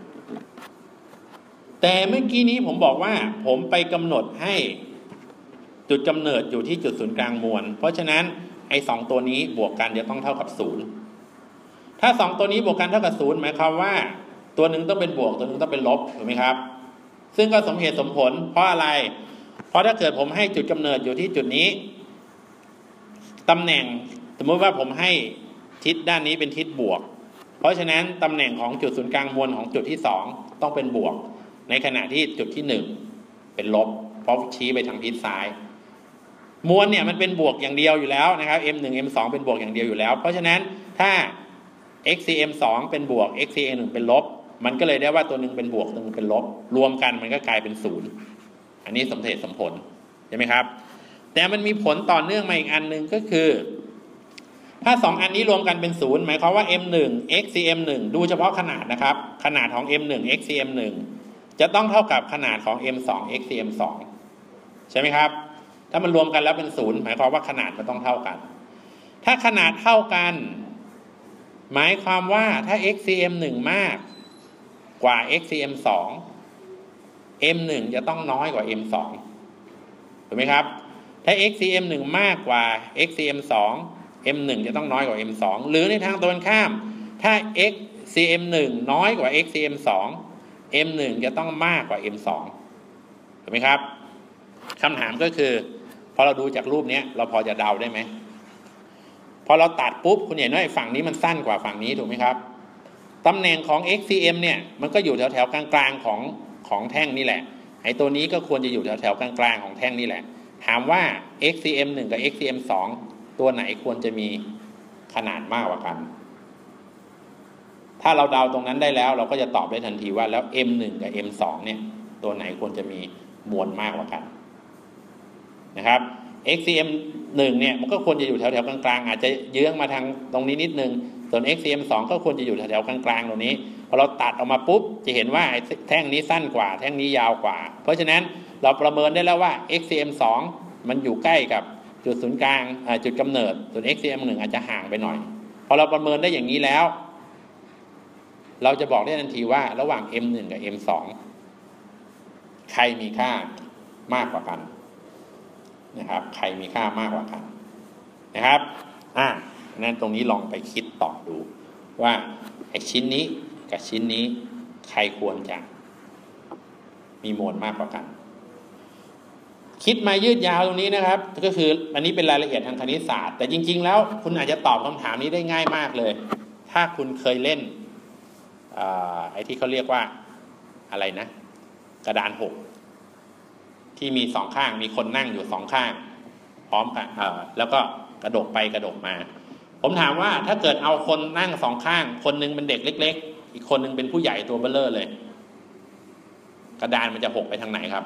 แต่เมื่อกี้นี้ผมบอกว่าผมไปกำหนดให้จุดกำเนิดอยู่ที่จุดศูนย์กลางมวลเพราะฉะนั้นไอ้สองตัวนี้บวกกันจะต้องเท่ากับศูนย์ถ้าสองตัวนี้บวกกันเท่ากับศูนย์หมายความว่าตัวหนึ่งต้องเป็นบวกตัวหนึ่งต้องเป็นลบถูกไหมครับซึ่งก็สมเหตุสมผลเพราะอะไรเพราะถ้าเกิดผมให้จุดกำเนิดอยู่ที่จุดนี้ตำแหน่งสมมติว่าผมให้ทิศด้านนี้เป็นทิศบวกเพราะฉะนั้นตำแหน่งของจุดศูนย์กลางมวลของจุดที่สองต้องเป็นบวกในขณะที่จุดที่หนึ่งเป็นลบเพราะชี้ไปทางทิศซ้ายมวลเนี่ยมันเป็นบวกอย่างเดียวอยู่แล้วนะครับ เอ็ม หนึ่ง เอ็ม สอง เป็นบวกอย่างเดียวอยู่แล้วเพราะฉะนั้นถ้า x c m สองเป็นบวก x c m หนึ่งเป็นลบมันก็เลยได้ว่าตัวหนึ่งเป็นบวกตัวหนึ่งเป็นลบรวมกันมันก็กลายเป็นศูนย์อันนี้สมเหตุสมผลใช่ไหมครับแต่มันมีผลต่อเนื่องมาอีกอันหนึ่งก็คือถ้าสองอันนี้รวมกันเป็นศูนย์หมายความว่า เอ็ม หนึ่ง x c m หนึ่งดูเฉพาะขนาดนะครับขนาดของ เอ็ม หนึ่ง x c m หนึ่งจะต้องเท่ากับขนาดของ เอ็ม สอง x c m สองใช่ไหมครับถ้ามันรวมกันแล้วเป็นศูนย์หมายความว่าขนาดมันต้องเท่ากันถ้าขนาดเท่ากันหมายความว่าถ้า x c m หนึ่งมากกว่า x c m สอง m หนึ่งจะต้องน้อยกว่า m สองถูกไหมครับถ้า x c m หนึ่งมากกว่า x c m สอง m หนึ่งจะต้องน้อยกว่า m สองหรือในทางตรงกันข้ามถ้า x c m หนึ่งน้อยกว่า x c m สอง m หนึ่งจะต้องมากกว่า m สองถูกไหมครับคำถามก็คือพอเราดูจากรูปนี้เราพอจะเดาได้ไหมพอเราตัดปุ๊บคุณเห็นว่าฝั่งนี้มันสั้นกว่าฝั่งนี้ถูกไหมครับตำแหน่งของ x c m เนี่ยมันก็อยู่แถวแถวกลางๆของของแท่งนี่แหละไอ้ตัวนี้ก็ควรจะอยู่แถวแถวกลางๆของแท่งนี่แหละถามว่า x c m หนึ่งกับ x c m สองตัวไหนควรจะมีขนาดมากกว่ากันถ้าเราเดาตรงนั้นได้แล้วเราก็จะตอบได้ทันทีว่าแล้ว m หนึ่งกับ m สองเนี่ยตัวไหนควรจะมีมวลมากกว่ากันนะครับ x c m หนึ่งเนี่ยมันก็ควรจะอยู่แถวแถวกลางๆอาจจะเยื้องมาทางตรงนี้นิดนึงส่วน x c m สองก็ควรจะอยู่แถวแถวกลางๆตรงนี้พอเราตัดออกมาปุ๊บจะเห็นว่าแท่งนี้สั้นกว่าแท่งนี้ยาวกว่าเพราะฉะนั้นเราประเมินได้แล้วว่า x c m สองมันอยู่ใกล้กับจุดศูนย์กลางจุดกำเนิดส่วน x c m หนึ่งอาจจะห่างไปหน่อยพอเราประเมินได้อย่างนี้แล้วเราจะบอกได้ทันทีว่าระหว่าง m หนึ่งกับ m สองใครมีค่ามากกว่ากันนะครับใครมีค่ามากกว่ากันนะครับอ่านั้นตรงนี้ลองไปคิดต่อดูว่าไอ้ชิ้นนี้กับชิ้นนี้ใครควรจะมีมวลมากกว่ากันคิดมายืดยาวตรงนี้นะครับก็คืออันนี้เป็นรายละเอียดทางคณิตศาสตร์แต่จริงๆแล้วคุณอาจจะตอบคำถามนี้ได้ง่ายมากเลยถ้าคุณเคยเล่นไอ้ที่เขาเรียกว่าอะไรนะกระดานหกที่มีสองข้างมีคนนั่งอยู่สองข้างพร้อมกันแล้วก็กระดกไปกระดกมาผมถามว่าถ้าเกิดเอาคนนั่งสองข้างคนนึงเป็นเด็กเล็กๆอีกคนนึงเป็นผู้ใหญ่ตัวเบ้อเร่อเลยกระดานมันจะหกไปทางไหนครับ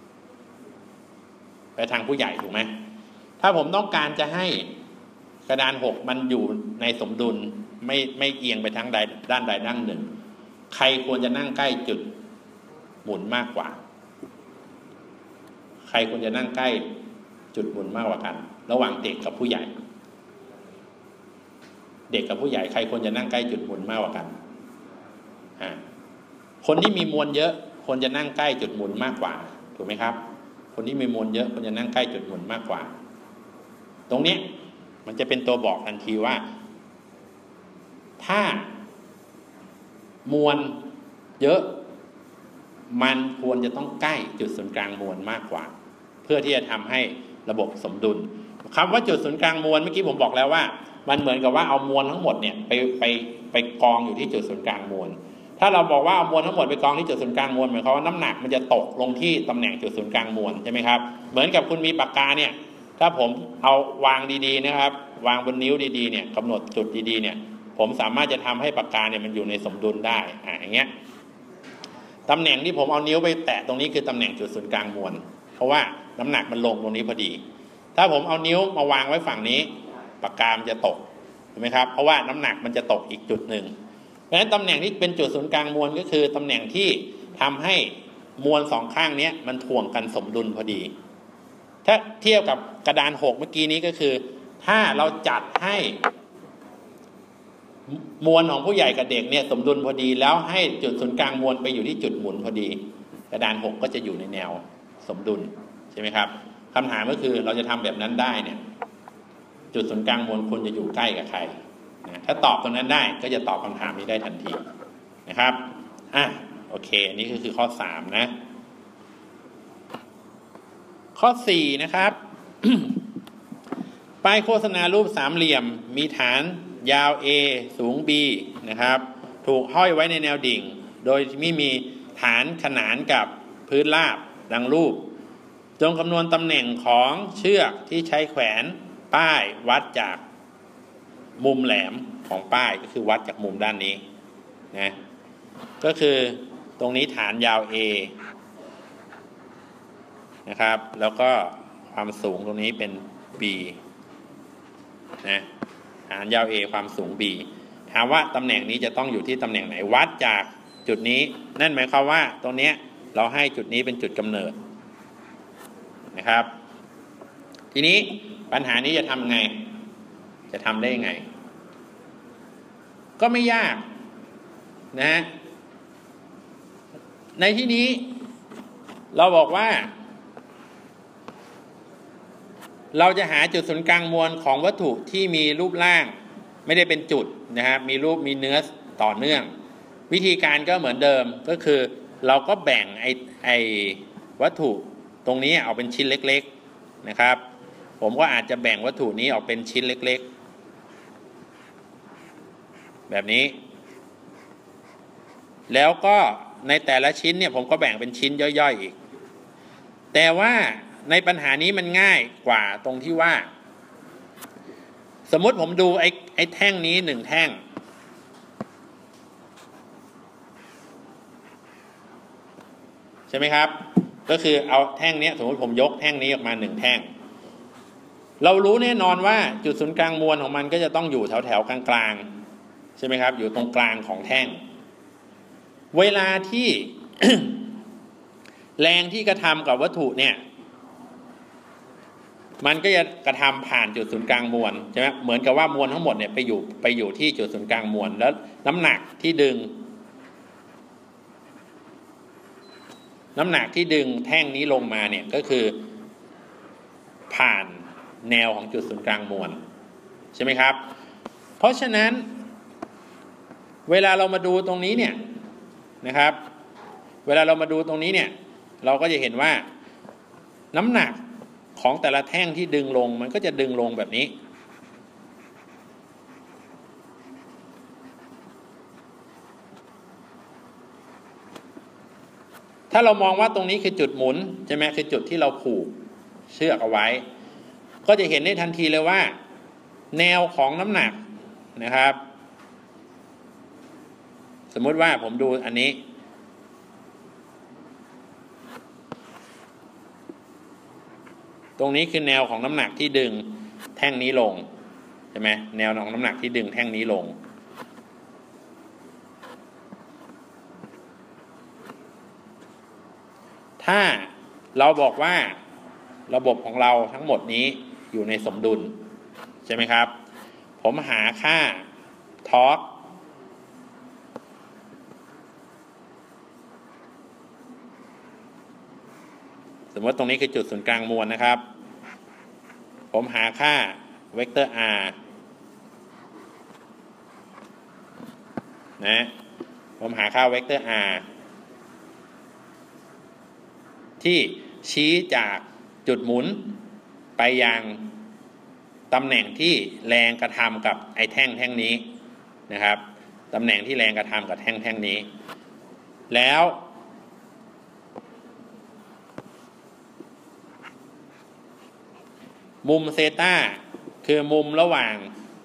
ไปทางผู้ใหญ่ถูกไหมถ้าผมต้องการจะให้กระดานหกมันอยู่ในสมดุลไม่ไม่เอียงไปทางใดด้านใดด้านหนึ่งใครควรจะนั่งใกล้จุดหมุนมากกว่าใครควรจะนั่งใกล้จุดหมุนมากกว่ากันระหว่างเด็กกับผู้ใหญ่เด็กกับผู้ใหญ่ใครควรจะนั่งใกล้จุดหมุนมากกว่ากันอ่าคนที่มีมวลเยอะควรจะนั่งใกล้จุดหมุนมากกว่าถูกไหมครับคนที่มีมวลเยอะควรจะนั่งใกล้จุดหมุนมากกว่าตรงนี้มันจะเป็นตัวบอกทันทีว่าถ้ามวลเยอะมันควรจะต้องใกล้จุดศูนย์กลางมวลมากกว่าเพื่อที่จะทำให้ระบบสมดุลคำว่าจุดศูนย์กลางมวลเมื่อกี้ผมบอกแล้วว่ามันเหมือนกับว่าเอามวลทั้งหมดเนี่ยไปไปไปกองอยู่ที่จุดศูนย์กลางมวลถ้าเราบอกว่าเอามวลทั้งหมดไปกองที่จุดศูนย์กลางมวลหมายความว่าน้ำหนักมันจะตกลงที่ตำแหน่งจุดศูนย์กลางมวลใช่ไหมครับเหมือนกับคุณมีปากกาเนี่ยถ้าผมเอาวางดีๆนะครับวางบนนิ้วดีๆเนี่ยกำหนดจุดดีๆเนี่ยผมสามารถจะทำให้ปากกาเนี่ยมันอยู่ในสมดุลได้อ่าอย่างเงี้ยตำแหน่งที่ผมเอานิ้วไปแตะตรงนี้คือตำแหน่งจุดศูนย์กลางมวลเพราะว่าน้ำหนักมันลงตรงนี้พอดีถ้าผมเอานิ้วมาวางไว้ฝั่งนี้ปากกามันจะตกถูกไหมครับเพราะว่าน้ำหนักมันจะตกอีกจุดหนึ่งเพราะฉะนั้นตำแหน่งที่เป็นจุดศูนย์กลางมวลก็คือตำแหน่งที่ทำให้มวลสองข้างนี้มันถ่วงกันสมดุลพอดีถ้าเทียบกับกระดานหกเมื่อกี้นี้ก็คือถ้าเราจัดให้มวลของผู้ใหญ่กับเด็กเนี่ยสมดุลพอดีแล้วให้จุดศูนย์กลางมวลไปอยู่ที่จุดหมุนพอดีกระดานหกก็จะอยู่ในแนวสมดุลใช่ไหมครับคำถามก็คือเราจะทำแบบนั้นได้เนี่ยจุดศูนย์กลางมวลควรจะอยู่ใกล้กับใครนะถ้าตอบตรงนั้นได้ก็จะตอบคำถามนี้ได้ทันทีนะครับอ่ะโอเคนี่ก็คือข้อสามนะข้อสี่นะครับ ป้ายโฆษณารูปสามเหลี่ยมมีฐานยาว A สูง B นะครับถูกห้อยไว้ในแนวดิ่งโดยไม่มีฐานขนานกับพื้นราบดังรูปจงคำนวณตำแหน่งของเชือกที่ใช้แขวนป้ายวัดจากมุมแหลมขของป้ายก็คือวัดจากมุมด้านนี้นะก็คือตรงนี้ฐานยาว A นะครับแล้วก็ความสูงตรงนี้เป็น B นะฐานยาว A ความสูง B ถามว่าตำแหน่งนี้จะต้องอยู่ที่ตำแหน่งไหนวัดจากจุดนี้นั่นหมายความว่าตรงนี้เราให้จุดนี้เป็นจุดกำเนิดนะครับทีนี้ปัญหานี้จะทำไงจะทำได้ยังไงก็ไม่ยากนะฮะในที่นี้เราบอกว่าเราจะหาจุดศูนย์กลางมวลของวัตถุที่มีรูปร่างไม่ได้เป็นจุดนะครับมีรูปมีเนื้อต่อเนื่องวิธีการก็เหมือนเดิมก็คือเราก็แบ่งไอ้ไอ้วัตถุตรงนี้ออกเป็นชิ้นเล็กๆนะครับผมก็อาจจะแบ่งวัตถุนี้ออกเป็นชิ้นเล็กๆแบบนี้แล้วก็ในแต่ละชิ้นเนี่ยผมก็แบ่งเป็นชิ้นย่อยๆอีกแต่ว่าในปัญหานี้มันง่ายกว่าตรงที่ว่าสมมติผมดูไอ้ไอ้แท่งนี้หนึ่งแท่งใช่ไหมครับก็คือเอาแท่งนี้สมมติผมยกแท่งนี้ออกมาหนึ่งแท่งเรารู้แน่นอนว่าจุดศูนย์กลางมวลของมันก็จะต้องอยู่แถวแถวกลางๆใช่ไหมครับอยู่ตรงกลางของแท่งเวลาที่ แรงที่กระทำกับวัตถุเนี่ยมันก็จะกระทำผ่านจุดศูนย์กลางมวลใช่ไหมเหมือนกับว่ามวลทั้งหมดเนี่ยไปอยู่ไปอยู่ที่จุดศูนย์กลางมวลแล้วน้ำหนักที่ดึงน้ำหนักที่ดึงแท่งนี้ลงมาเนี่ยก็คือผ่านแนวของจุดศูนย์กลางมวลใช่ไหมครับเพราะฉะนั้นเวลาเรามาดูตรงนี้เนี่ยนะครับเวลาเรามาดูตรงนี้เนี่ยเราก็จะเห็นว่าน้ำหนักของแต่ละแท่งที่ดึงลงมันก็จะดึงลงแบบนี้ถ้าเรามองว่าตรงนี้คือจุดหมุนใช่ไหมคือจุดที่เราผูกเชือกเอาไว้ก็จะเห็นได้ทันทีเลยว่าแนวของน้ำหนักนะครับสมมุติว่าผมดูอันนี้ตรงนี้คือแนวของน้ำหนักที่ดึงแท่งนี้ลงใช่ไหมแนวของน้ำหนักที่ดึงแท่งนี้ลงถ้าเราบอกว่าระบบของเราทั้งหมดนี้อยู่ในสมดุลใช่ไหมครับผมหาค่าทอร์กสมมติตรงนี้คือจุดศูนย์กลางมวลนะครับผมหาค่าเวกเตอร์ r นะผมหาค่าเวกเตอร์ r ที่ชี้จากจุดหมุนไปยังตำแหน่งที่แรงกระทำกับไอ้แท่งแท่งนี้นะครับตำแหน่งที่แรงกระทำกับแท่งแท่งนี้แล้วมุมเซตาคือมุมระหว่าง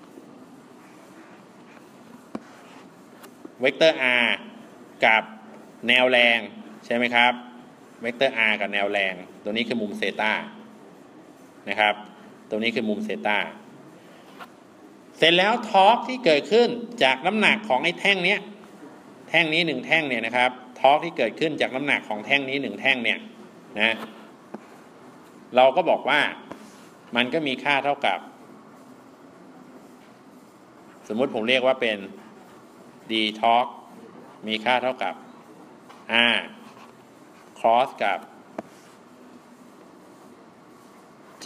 เวกเตอร์ r กับแนวแรงใช่ไหมครับเวกเตอร์ r กับแนวแรงตัวนี้คือมุมเซตานะครับตัวนี้คือมุมเซตาเสร็จแล้วทอร์กที่เกิดขึ้นจากน้ำหนักของไอ้แท่งเนี้ยแท่งนี้หนึ่งแท่งเนี่ยนะครับทอร์กที่เกิดขึ้นจากน้ำหนักของแท่งนี้หนึ่งแท่งเนี่ยนะเราก็บอกว่ามันก็มีค่าเท่ากับสมมุติผมเรียกว่าเป็น d ทอร์กมีค่าเท่ากับ r cross กับ g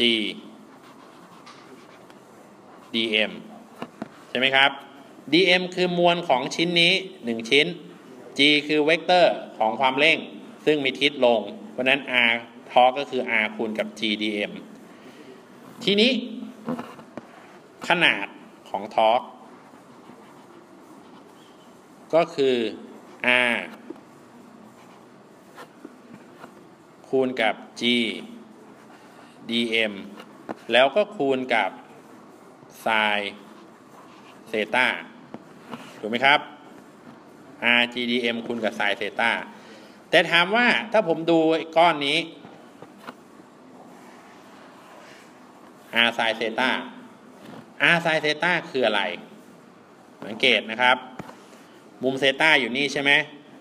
dm ใช่ไหมครับ dm คือมวลของชิ้นนี้หนึ่งชิ้น g คือเวกเตอร์ของความเร่งซึ่งมีทิศลงเพราะนั้น r ทอร์กก็คือ r คูณกับ g dm ทีนี้ขนาดของทอร์กก็คือ r คูณกับ g dm แล้วก็คูณกับไซน์เซตาถูกไหมครับ r จี ดี เอ็ม คูณกับไซน์เซต้าแต่ถามว่าถ้าผมดูไอ้ก้อนนี้ r ไซน์เซต้า r ไซน์เซต้าคืออะไรสังเกตนะครับมุมเซต้าอยู่นี่ใช่ไหม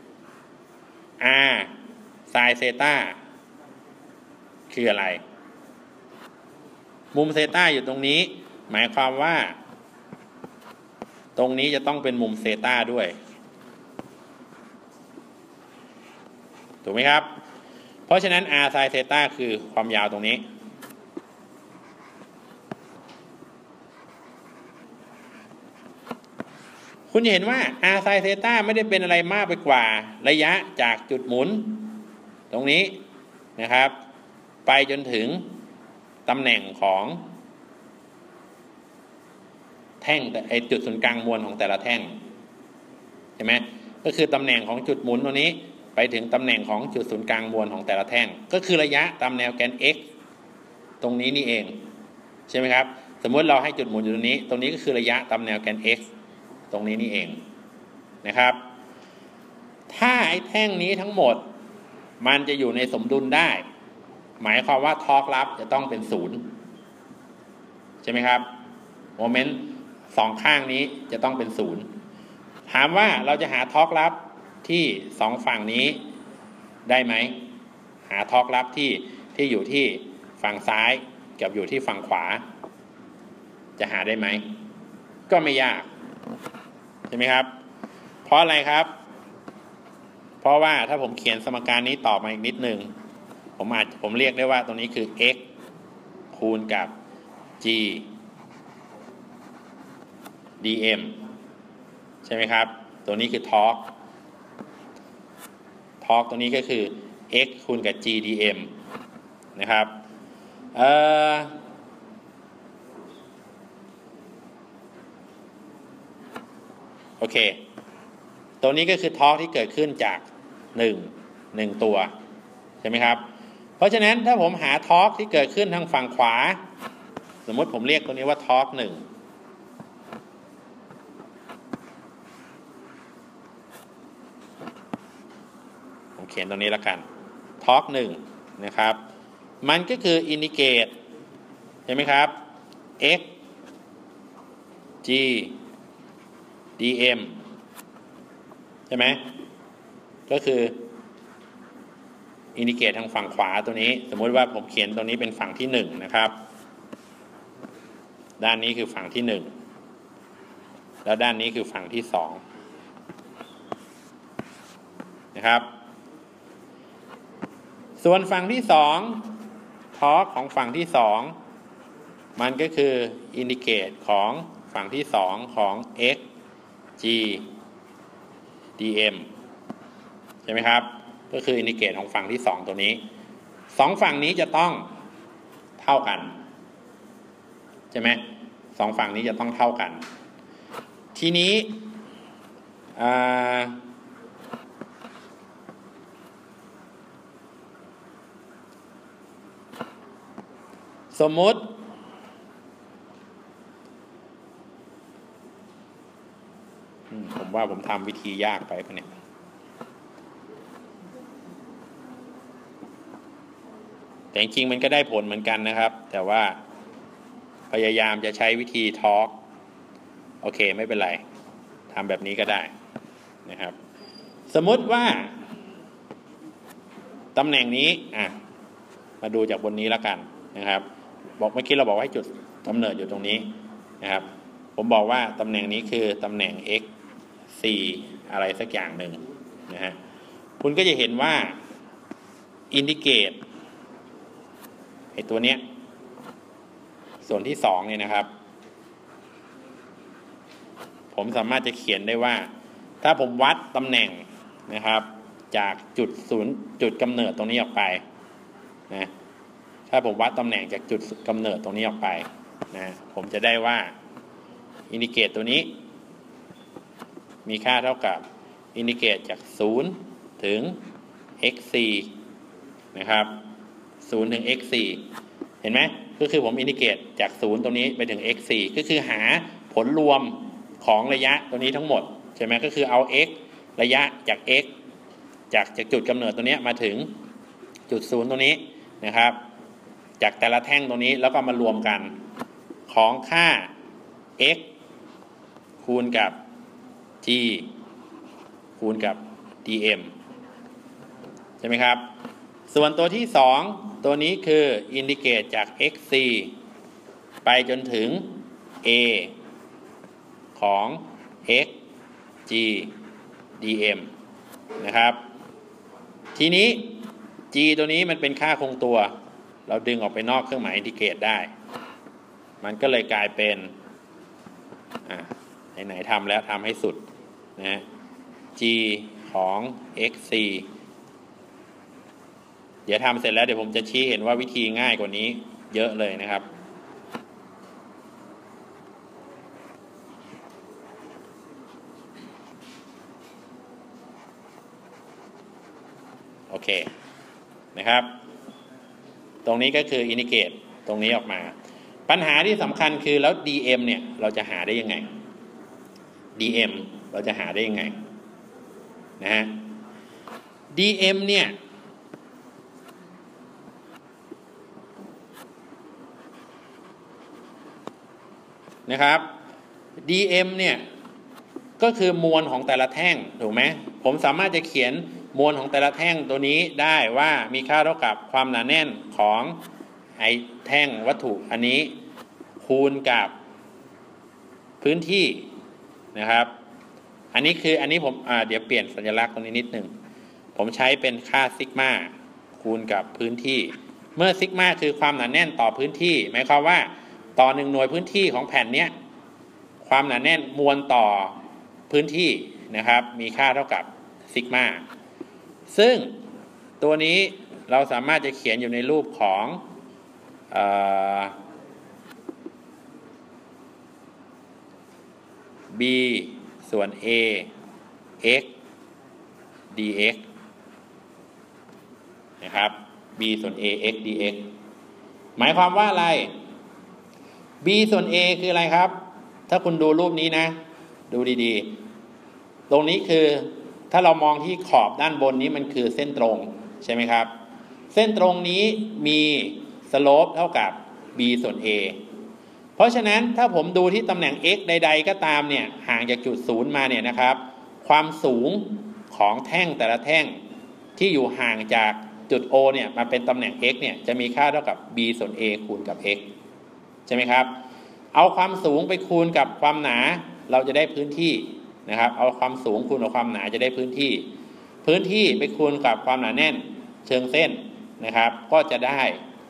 r ไซน์เซต้าคืออะไรมุมเซต้าอยู่ตรงนี้หมายความว่าตรงนี้จะต้องเป็นมุมเซต้าด้วยถูกไหมครับเพราะฉะนั้น r ไซน์เซต้าคือความยาวตรงนี้คุณจะเห็นว่า r ไซน์เซต้าไม่ได้เป็นอะไรมากไปกว่าระยะจากจุดหมุนตรงนี้นะครับไปจนถึงตำแหน่งของแท่งไอจุดศูนย์กลางมวลของแต่ละแท่งใช่ไหมก็คือตำแหน่งของจุดหมุนตรงนี้ไปถึงตำแหน่งของจุดศูนย์กลางมวลของแต่ละแท่งก็คือระยะตามแนวแกน x ตรงนี้นี่เองใช่ไหมครับสมมติเราให้จุดหมุนอยู่ตรงนี้ตรงนี้ก็คือระยะตามแนวแกน x ตรงนี้นี่เองนะครับถ้าไอ้แท่งนี้ทั้งหมดมันจะอยู่ในสมดุลได้หมายความว่าทอร์กลับจะต้องเป็นศูนย์ใช่ไหมครับโมเมนต์สองข้างนี้จะต้องเป็นศูนย์ถามว่าเราจะหาทอร์กลับที่สองฝั่งนี้ได้ไหมหาทอร์กลับที่ที่อยู่ที่ฝั่งซ้ายกับอยู่ที่ฝั่งขวาจะหาได้ไหมก็ไม่ยากใช่ไหมครับเพราะอะไรครับเพราะว่าถ้าผมเขียนสมการนี้ต่อมาอีกนิดนึงผมอาจผมเรียกได้ว่าตรงนี้คือ x คูณกับ g ดี เอ็ม ใช่ไหมครับตัวนี้คือทอร์กทอร์กตัวนี้ก็คือ x คูณกับ g ดี เอ็ม นะครับเอ่อโอเคตัวนี้ก็คือทอร์กที่เกิดขึ้นจากหนึ่ง หนึ่งตัวใช่ไหมครับเพราะฉะนั้นถ้าผมหาทอร์กที่เกิดขึ้นทางฝั่งขวาสมมติผมเรียกตัวนี้ว่าทอร์กหนึ่งผมเขียนตรงนี้แล้วกันทอร์กหนึ่งนะครับมันก็คืออินดิเกตใช่ไหมครับ x g ดี เอ็ม ใช่ไหมก็คืออินดิเกตทางฝั่งขวาตัวนี้สมมุติว่าผมเขียนตรงนี้เป็นฝั่งที่หนึ่งนะครับด้านนี้คือฝั่งที่หนึ่งแล้วด้านนี้คือฝั่งที่สองนะครับส่วนฝั่งที่สองทอร์กของฝั่งที่สองมันก็คืออินดิเกตของฝั่งที่สองของ x g ดี เอ็ม ใช่ไหมครับก็คืออินดิเกตของฝั่งที่สองตัวนี้สองฝั่งนี้จะต้องเท่ากันใช่ไหมสองฝั่งนี้จะต้องเท่ากันทีนี้สมมุติผมว่าผมทำวิธียากไปปะเนี่ยแต่จริงๆมันก็ได้ผลเหมือนกันนะครับแต่ว่าพยายามจะใช้วิธีทอร์กโอเคไม่เป็นไรทำแบบนี้ก็ได้นะครับสมมุติว่าตำแหน่งนี้อ่ะมาดูจากบนนี้แล้วกันนะครับบอกเมื่อกี้เราบอกว่าให้จุดกำเนิดอยู่ตรงนี้นะครับผมบอกว่าตำแหน่งนี้คือตำแหน่ง x สี่อะไรสักอย่างหนึ่งนะฮะคุณก็จะเห็นว่าอินดิเกตไอ้ตัวเนี้ยส่วนที่สองเนี่ยนะครับผมสามารถจะเขียนได้ว่าถ้าผมวัดตำแหน่งนะครับจากจุดศูนย์จุดกำเนิดตรงนี้ออกไปนะถ้าผมวัดตำแหน่งจากจุดกำเนิดตรงนี้ออกไปนะผมจะได้ว่าอินดิเกตตัวนี้มีค่าเท่ากับอินดิเกตจากศูนย์ถึง x สี่นะครับศูนย์ถึง x สี่เห็นไหมก็คือผมอินดิเกตจากศูนย์ตรงนี้ไปถึง x สี่ก็คือหาผลรวมของระยะตัวนี้ทั้งหมดใช่ช่ไหมก็คือเอา x ระยะจาก x จากจากจุดกำเนิดตัวนี้มาถึงจุดศูนย์ตรงนี้นะครับจากแต่ละแท่งตรงนี้แล้วก็มารวมกันของค่า x คูณกับ g คูณกับ dm ใช่ไหมครับส่วนตัวที่สองตัวนี้คืออินดิเกตจาก xc ไปจนถึง a ของ x g dm นะครับทีนี้ g ตัวนี้มันเป็นค่าคงตัวเราดึงออกไปนอกเครื่องหมายอินดิเกตได้มันก็เลยกลายเป็นอ่าไหนๆทำแล้วทำให้สุดนะ g ของ xc เดี๋ยวทำเสร็จแล้วเดี๋ยวผมจะชี้เห็นว่าวิธีง่ายกว่านี้เยอะเลยนะครับโอเคนะครับตรงนี้ก็คืออินดิเกตตรงนี้ออกมาปัญหาที่สำคัญคือแล้ว dm เนี่ยเราจะหาได้ยังไง dm เราจะหาได้ยังไงนะฮะ dm เนี่ยนะครับ dm เนี่ยก็คือมวลของแต่ละแท่งถูกไหมผมสามารถจะเขียนมวลของแต่ละแท่งตัวนี้ได้ว่ามีค่าเท่ากับความหนาแน่นของไอ้แท่งวัตถุอันนี้คูณกับพื้นที่นะครับอันนี้คืออันนี้ผมอ่าเดี๋ยวเปลี่ยนสัญลักษณ์ตรงนี้นิดหนึ่งผมใช้เป็นค่าซิกมาคูณกับพื้นที่เมื่อซิกมาคือความหนาแน่นต่อพื้นที่หมายความว่าต่อหนึ่งหน่วยพื้นที่ของแผ่นเนี้ยความหนาแน่นมวลต่อพื้นที่นะครับมีค่าเท่ากับซิกมาซึ่งตัวนี้เราสามารถจะเขียนอยู่ในรูปของเอ่อ b ส่วน a x dx นะครับ b ส่วน a x dx หมายความว่าอะไร b ส่วน a คืออะไรครับถ้าคุณดูรูปนี้นะดูดีๆตรงนี้คือถ้าเรามองที่ขอบด้านบนนี้มันคือเส้นตรงใช่ไหมครับเส้นตรงนี้มีสโลปเท่ากับ b ส่วน a เพราะฉะนั้นถ้าผมดูที่ตำแหน่ง x ใดๆก็ตามเนี่ยห่างจากจุดศูนย์มาเนี่ยนะครับความสูงของแท่งแต่ละแท่งที่อยู่ห่างจากจุด O เนี่ยมาเป็นตำแหน่ง x เนี่ยจะมีค่าเท่ากับ b ส่วน a คูณกับ x ใช่ไหมครับเอาความสูงไปคูณกับความหนาเราจะได้พื้นที่นะครับเอาความสูงคูณกับความหนาจะได้พื้นที่พื้นที่ไปคูณกับความหนาแน่นเชิงเส้นนะครับก็จะได้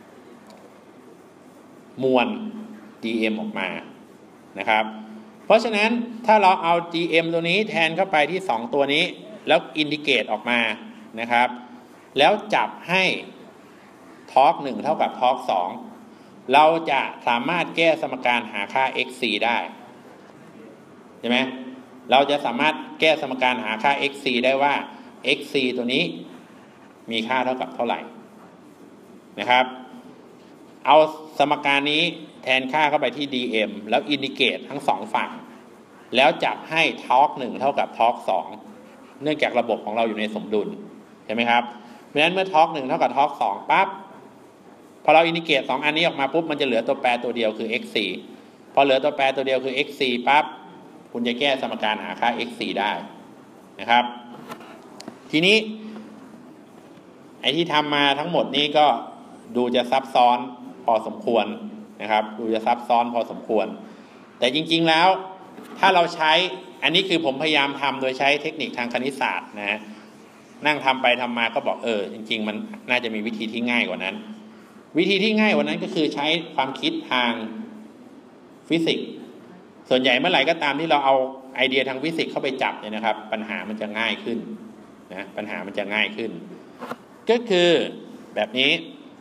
มวล dm ออกมานะครับเพราะฉะนั้นถ้าเราเอา dm ตัวนี้แทนเข้าไปที่สองตัวนี้แล้วอินดิเกตออกมานะครับแล้วจับให้ทอร์กหนึ่งเท่ากับทอร์กสองเราจะสามารถแก้สมการหาค่า xc ได้ใช่ไหมเราจะสามารถแก้สมการหาค่า xc ได้ว่า xc ตัวนี้มีค่าเท่ากับเท่าไหร่นะครับเอาสมการนี้แทนค่าเข้าไปที่ dm แล้วอินดิเกตทั้งสองฝั่งแล้วจับให้ทอร์กหนึ่งเท่ากับทอร์กสองเนื่องจากระบบของเราอยู่ในสมดุลใช่ไหมครับเพราะฉะนั้นเมื่อทอร์กหนึ่งเท่ากับทอร์กสองปั๊บพอเราอินดิเกตสองอันนี้ออกมาปุ๊บมันจะเหลือตัวแปรตัวเดียวคือ xc พอเหลือตัวแปรตัวเดียวคือ xc ปั๊บคุณจะแก้สมการหาค่า xc ได้นะครับทีนี้ไอ้ที่ทำมาทั้งหมดนี้ก็ดูจะซับซ้อนพอสมควรนะครับดูจะซับซ้อนพอสมควรแต่จริงๆแล้วถ้าเราใช้อันนี้คือผมพยายามทำโดยใช้เทคนิคทางคณิตศาสตร์นะนั่งทำไปทำมาก็บอกเออจริงๆมันน่าจะมีวิธีที่ง่ายกว่านั้นวิธีที่ง่ายกว่านั้นก็คือใช้ความคิดทางฟิสิกส์ส่วนใหญ่เมื่อไหร่ก็ตามที่เราเอาไอเดียทางฟิสิกส์เข้าไปจับเนี่ยนะครับปัญหามันจะง่ายขึ้นนะปัญหามันจะง่ายขึ้นก็คือแบบนี้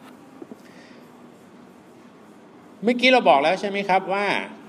เมื่อกี้เราบอกแล้วใช่ไหมครับว่า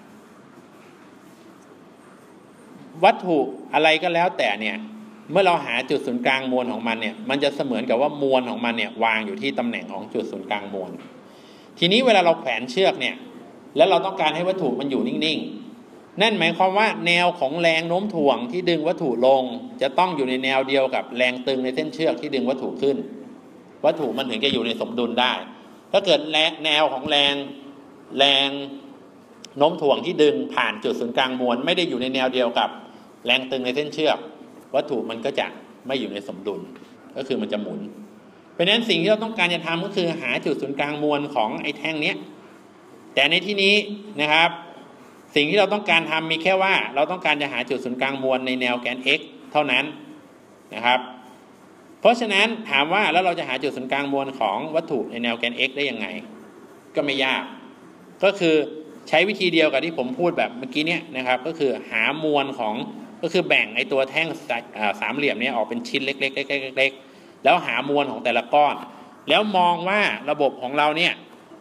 วัตถุอะไรก็แล้วแต่เนี่ยเมื่อเราหาจุดศูนย์กลางมวลของมันเนี่ยมันจะเสมือนกับว่ามวลของมันเนี่ยวางอยู่ที่ตำแหน่งของจุดศูนย์กลางมวลทีนี้เวลาเราแขวนเชือกเนี่ยแล้วเราต้องการให้วัตถุมันอยู่นิ่งนั่นหมายความว่าแนวของแรงโน้มถ่วงที่ดึงวัตถุลงจะต้องอยู่ในแนวเดียวกับแรงตึงในเส้นเชือกที่ดึงวัตถุขึ้นวัตถุมันถึงจะอยู่ในสมดุลได้ถ้าเกิดแนวของแรงแรงโน้มถ่วงที่ดึงผ่านจุดศูนย์กลางมวลไม่ได้อยู่ในแนวเดียวกับแรงตึงในเส้นเชือกวัตถุมันก็จะไม่อยู่ในสมดุลก็คือมันจะหมุนเพราะฉะนั้นสิ่งที่เราต้องการจะทำก็คือหาจุดศูนย์กลางมวลของไอ้แท่งเนี้ยแต่ในที่นี้นะครับสิ่งที่เราต้องการทำมีแค่ว่าเราต้องการจะหาจุดศูนย์กลางมวลในแนวแกน x เท่านั้นนะครับเพราะฉะนั้นถามว่าแล้วเราจะหาจุดศูนย์กลางมวลของวัตถุในแนวแกน x ได้ยังไงก็ไม่ยากก็คือใช้วิธีเดียวกับที่ผมพูดแบบเมื่อกี้เนี่ยนะครับก็คือหามวลของก็คือแบ่งไอ้ตัวแท่งสามเหลี่ยมนี้ออกเป็นชิ้นเล็กๆๆๆๆแล้วหามวลของแต่ละก้อนแล้วมองว่าระบบของเราเนี่ย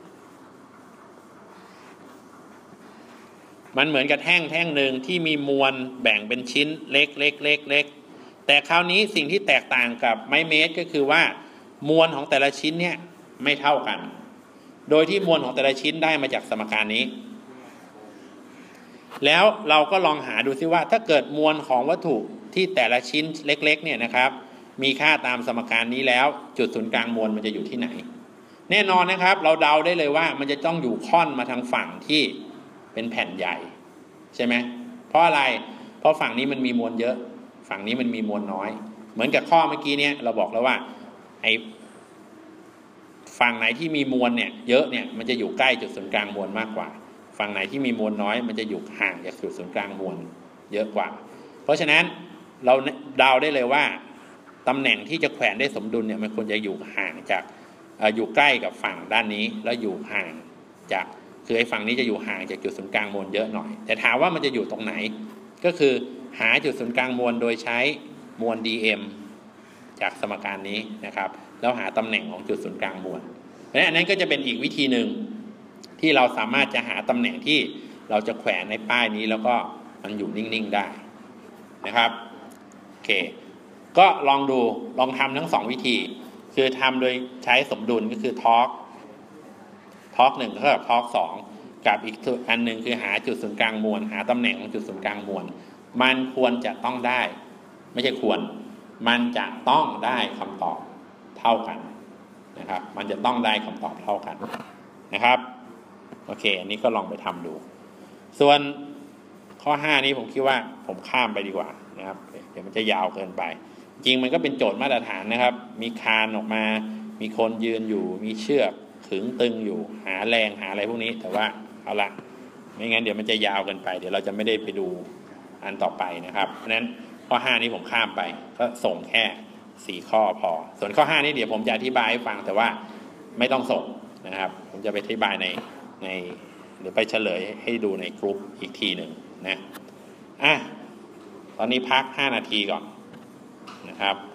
มันเหมือนกับแท่งแท่งหนึ่งที่มีมวลแบ่งเป็นชิ้นเล็กเล็กเล็กเล็กแต่คราวนี้สิ่งที่แตกต่างกับไม้เมตรก็คือว่ามวลของแต่ละชิ้นเนี่ยไม่เท่ากันโดยที่มวลของแต่ละชิ้นได้มาจากสมการนี้แล้วเราก็ลองหาดูซิว่าถ้าเกิดมวลของวัตถุที่แต่ละชิ้นเล็กๆเนี่ยนะครับมีค่าตามสมการนี้แล้วจุดศูนย์กลางมวลมันจะอยู่ที่ไหนแน่นอนนะครับเราเดาได้เลยว่ามันจะต้องอยู่ค่อนมาทางฝั่งที่เป็นแผ่นใหญ่ใช่ไหมเพราะอะไรเพราะฝั่งนี้มันมีมวลเยอะฝั่งนี้มันมีมวลน้อยเหมือนกับข้อเมื่อกี้เนี่ยเราบอกแล้วว่าไอ้ฝั่งไหนที่มีมวลเนี่ยเยอะเนี่ยมันจะอยู่ใกล้จุดศูนย์กลางมวลมากกว่าฝั่งไหนที่มีมวลน้อยมันจะอยู่ห่างจากจุดศูนย์กลางมวลเยอะกว่าเพราะฉะนั้นเราเดาได้เลยว่าตำแหน่งที่จะแขวนได้สมดุลเนี่ยมันควรจะอยู่ห่างจากอยู่ใกล้กับฝั่งด้านนี้แล้วอยู่ห่างจากคือไอ้ฝั่งนี้จะอยู่ห่างจากจุดศูนย์กลางมวลเยอะหน่อยแต่ถามว่ามันจะอยู่ตรงไหนก็คือหาจุดศูนย์กลางมวลโดยใช้มวล ดี เอ็ม จากสมการนี้นะครับแล้วหาตำแหน่งของจุดศูนย์กลางมวลและอันนั้นก็จะเป็นอีกวิธีหนึ่งที่เราสามารถจะหาตำแหน่งที่เราจะแขวนในป้ายนี้แล้วก็มันอยู่นิ่งๆได้นะครับโอเคก็ลองดูลองทำทั้งสองวิธีคือทำโดยใช้สมดุลก็คือทอร์กทอร์กหนึ่งเท่ากับทอร์กสองกับอีกอันหนึ่งคือหาจุดศูนย์กลางมวลหาตำแหน่งของจุดศูนย์กลางมวลมันควรจะต้องได้ไม่ใช่ควรมันจะต้องได้คำตอบเท่ากันนะครับมันจะต้องได้คำตอบเท่ากันนะครับโอเคอันนี้ก็ลองไปทำดูส่วนข้อห้านี้ผมคิดว่าผมข้ามไปดีกว่านะครับเดี๋ยวมันจะยาวเกินไปจริงมันก็เป็นโจทย์มาตรฐานนะครับมีคานออกมามีคนยืนอยู่มีเชือกขึงตึงอยู่หาแรงหาอะไรพวกนี้แต่ว่าเอาละไม่งั้นเดี๋ยวมันจะยาวเกินไปเดี๋ยวเราจะไม่ได้ไปดูอันต่อไปนะครับเพราะฉะนั้นข้อห้านี้ผมข้ามไปก็ส่งแค่สี่ข้อพอส่วนข้อห้านี้เดี๋ยวผมจะอธิบายให้ฟังแต่ว่าไม่ต้องส่งนะครับผมจะไปอธิบายในในหรือไปเฉลยให้ดูในกลุ่มอีกทีหนึ่งนะอ่ะตอนนี้พักห้านาทีก่อนนะครับ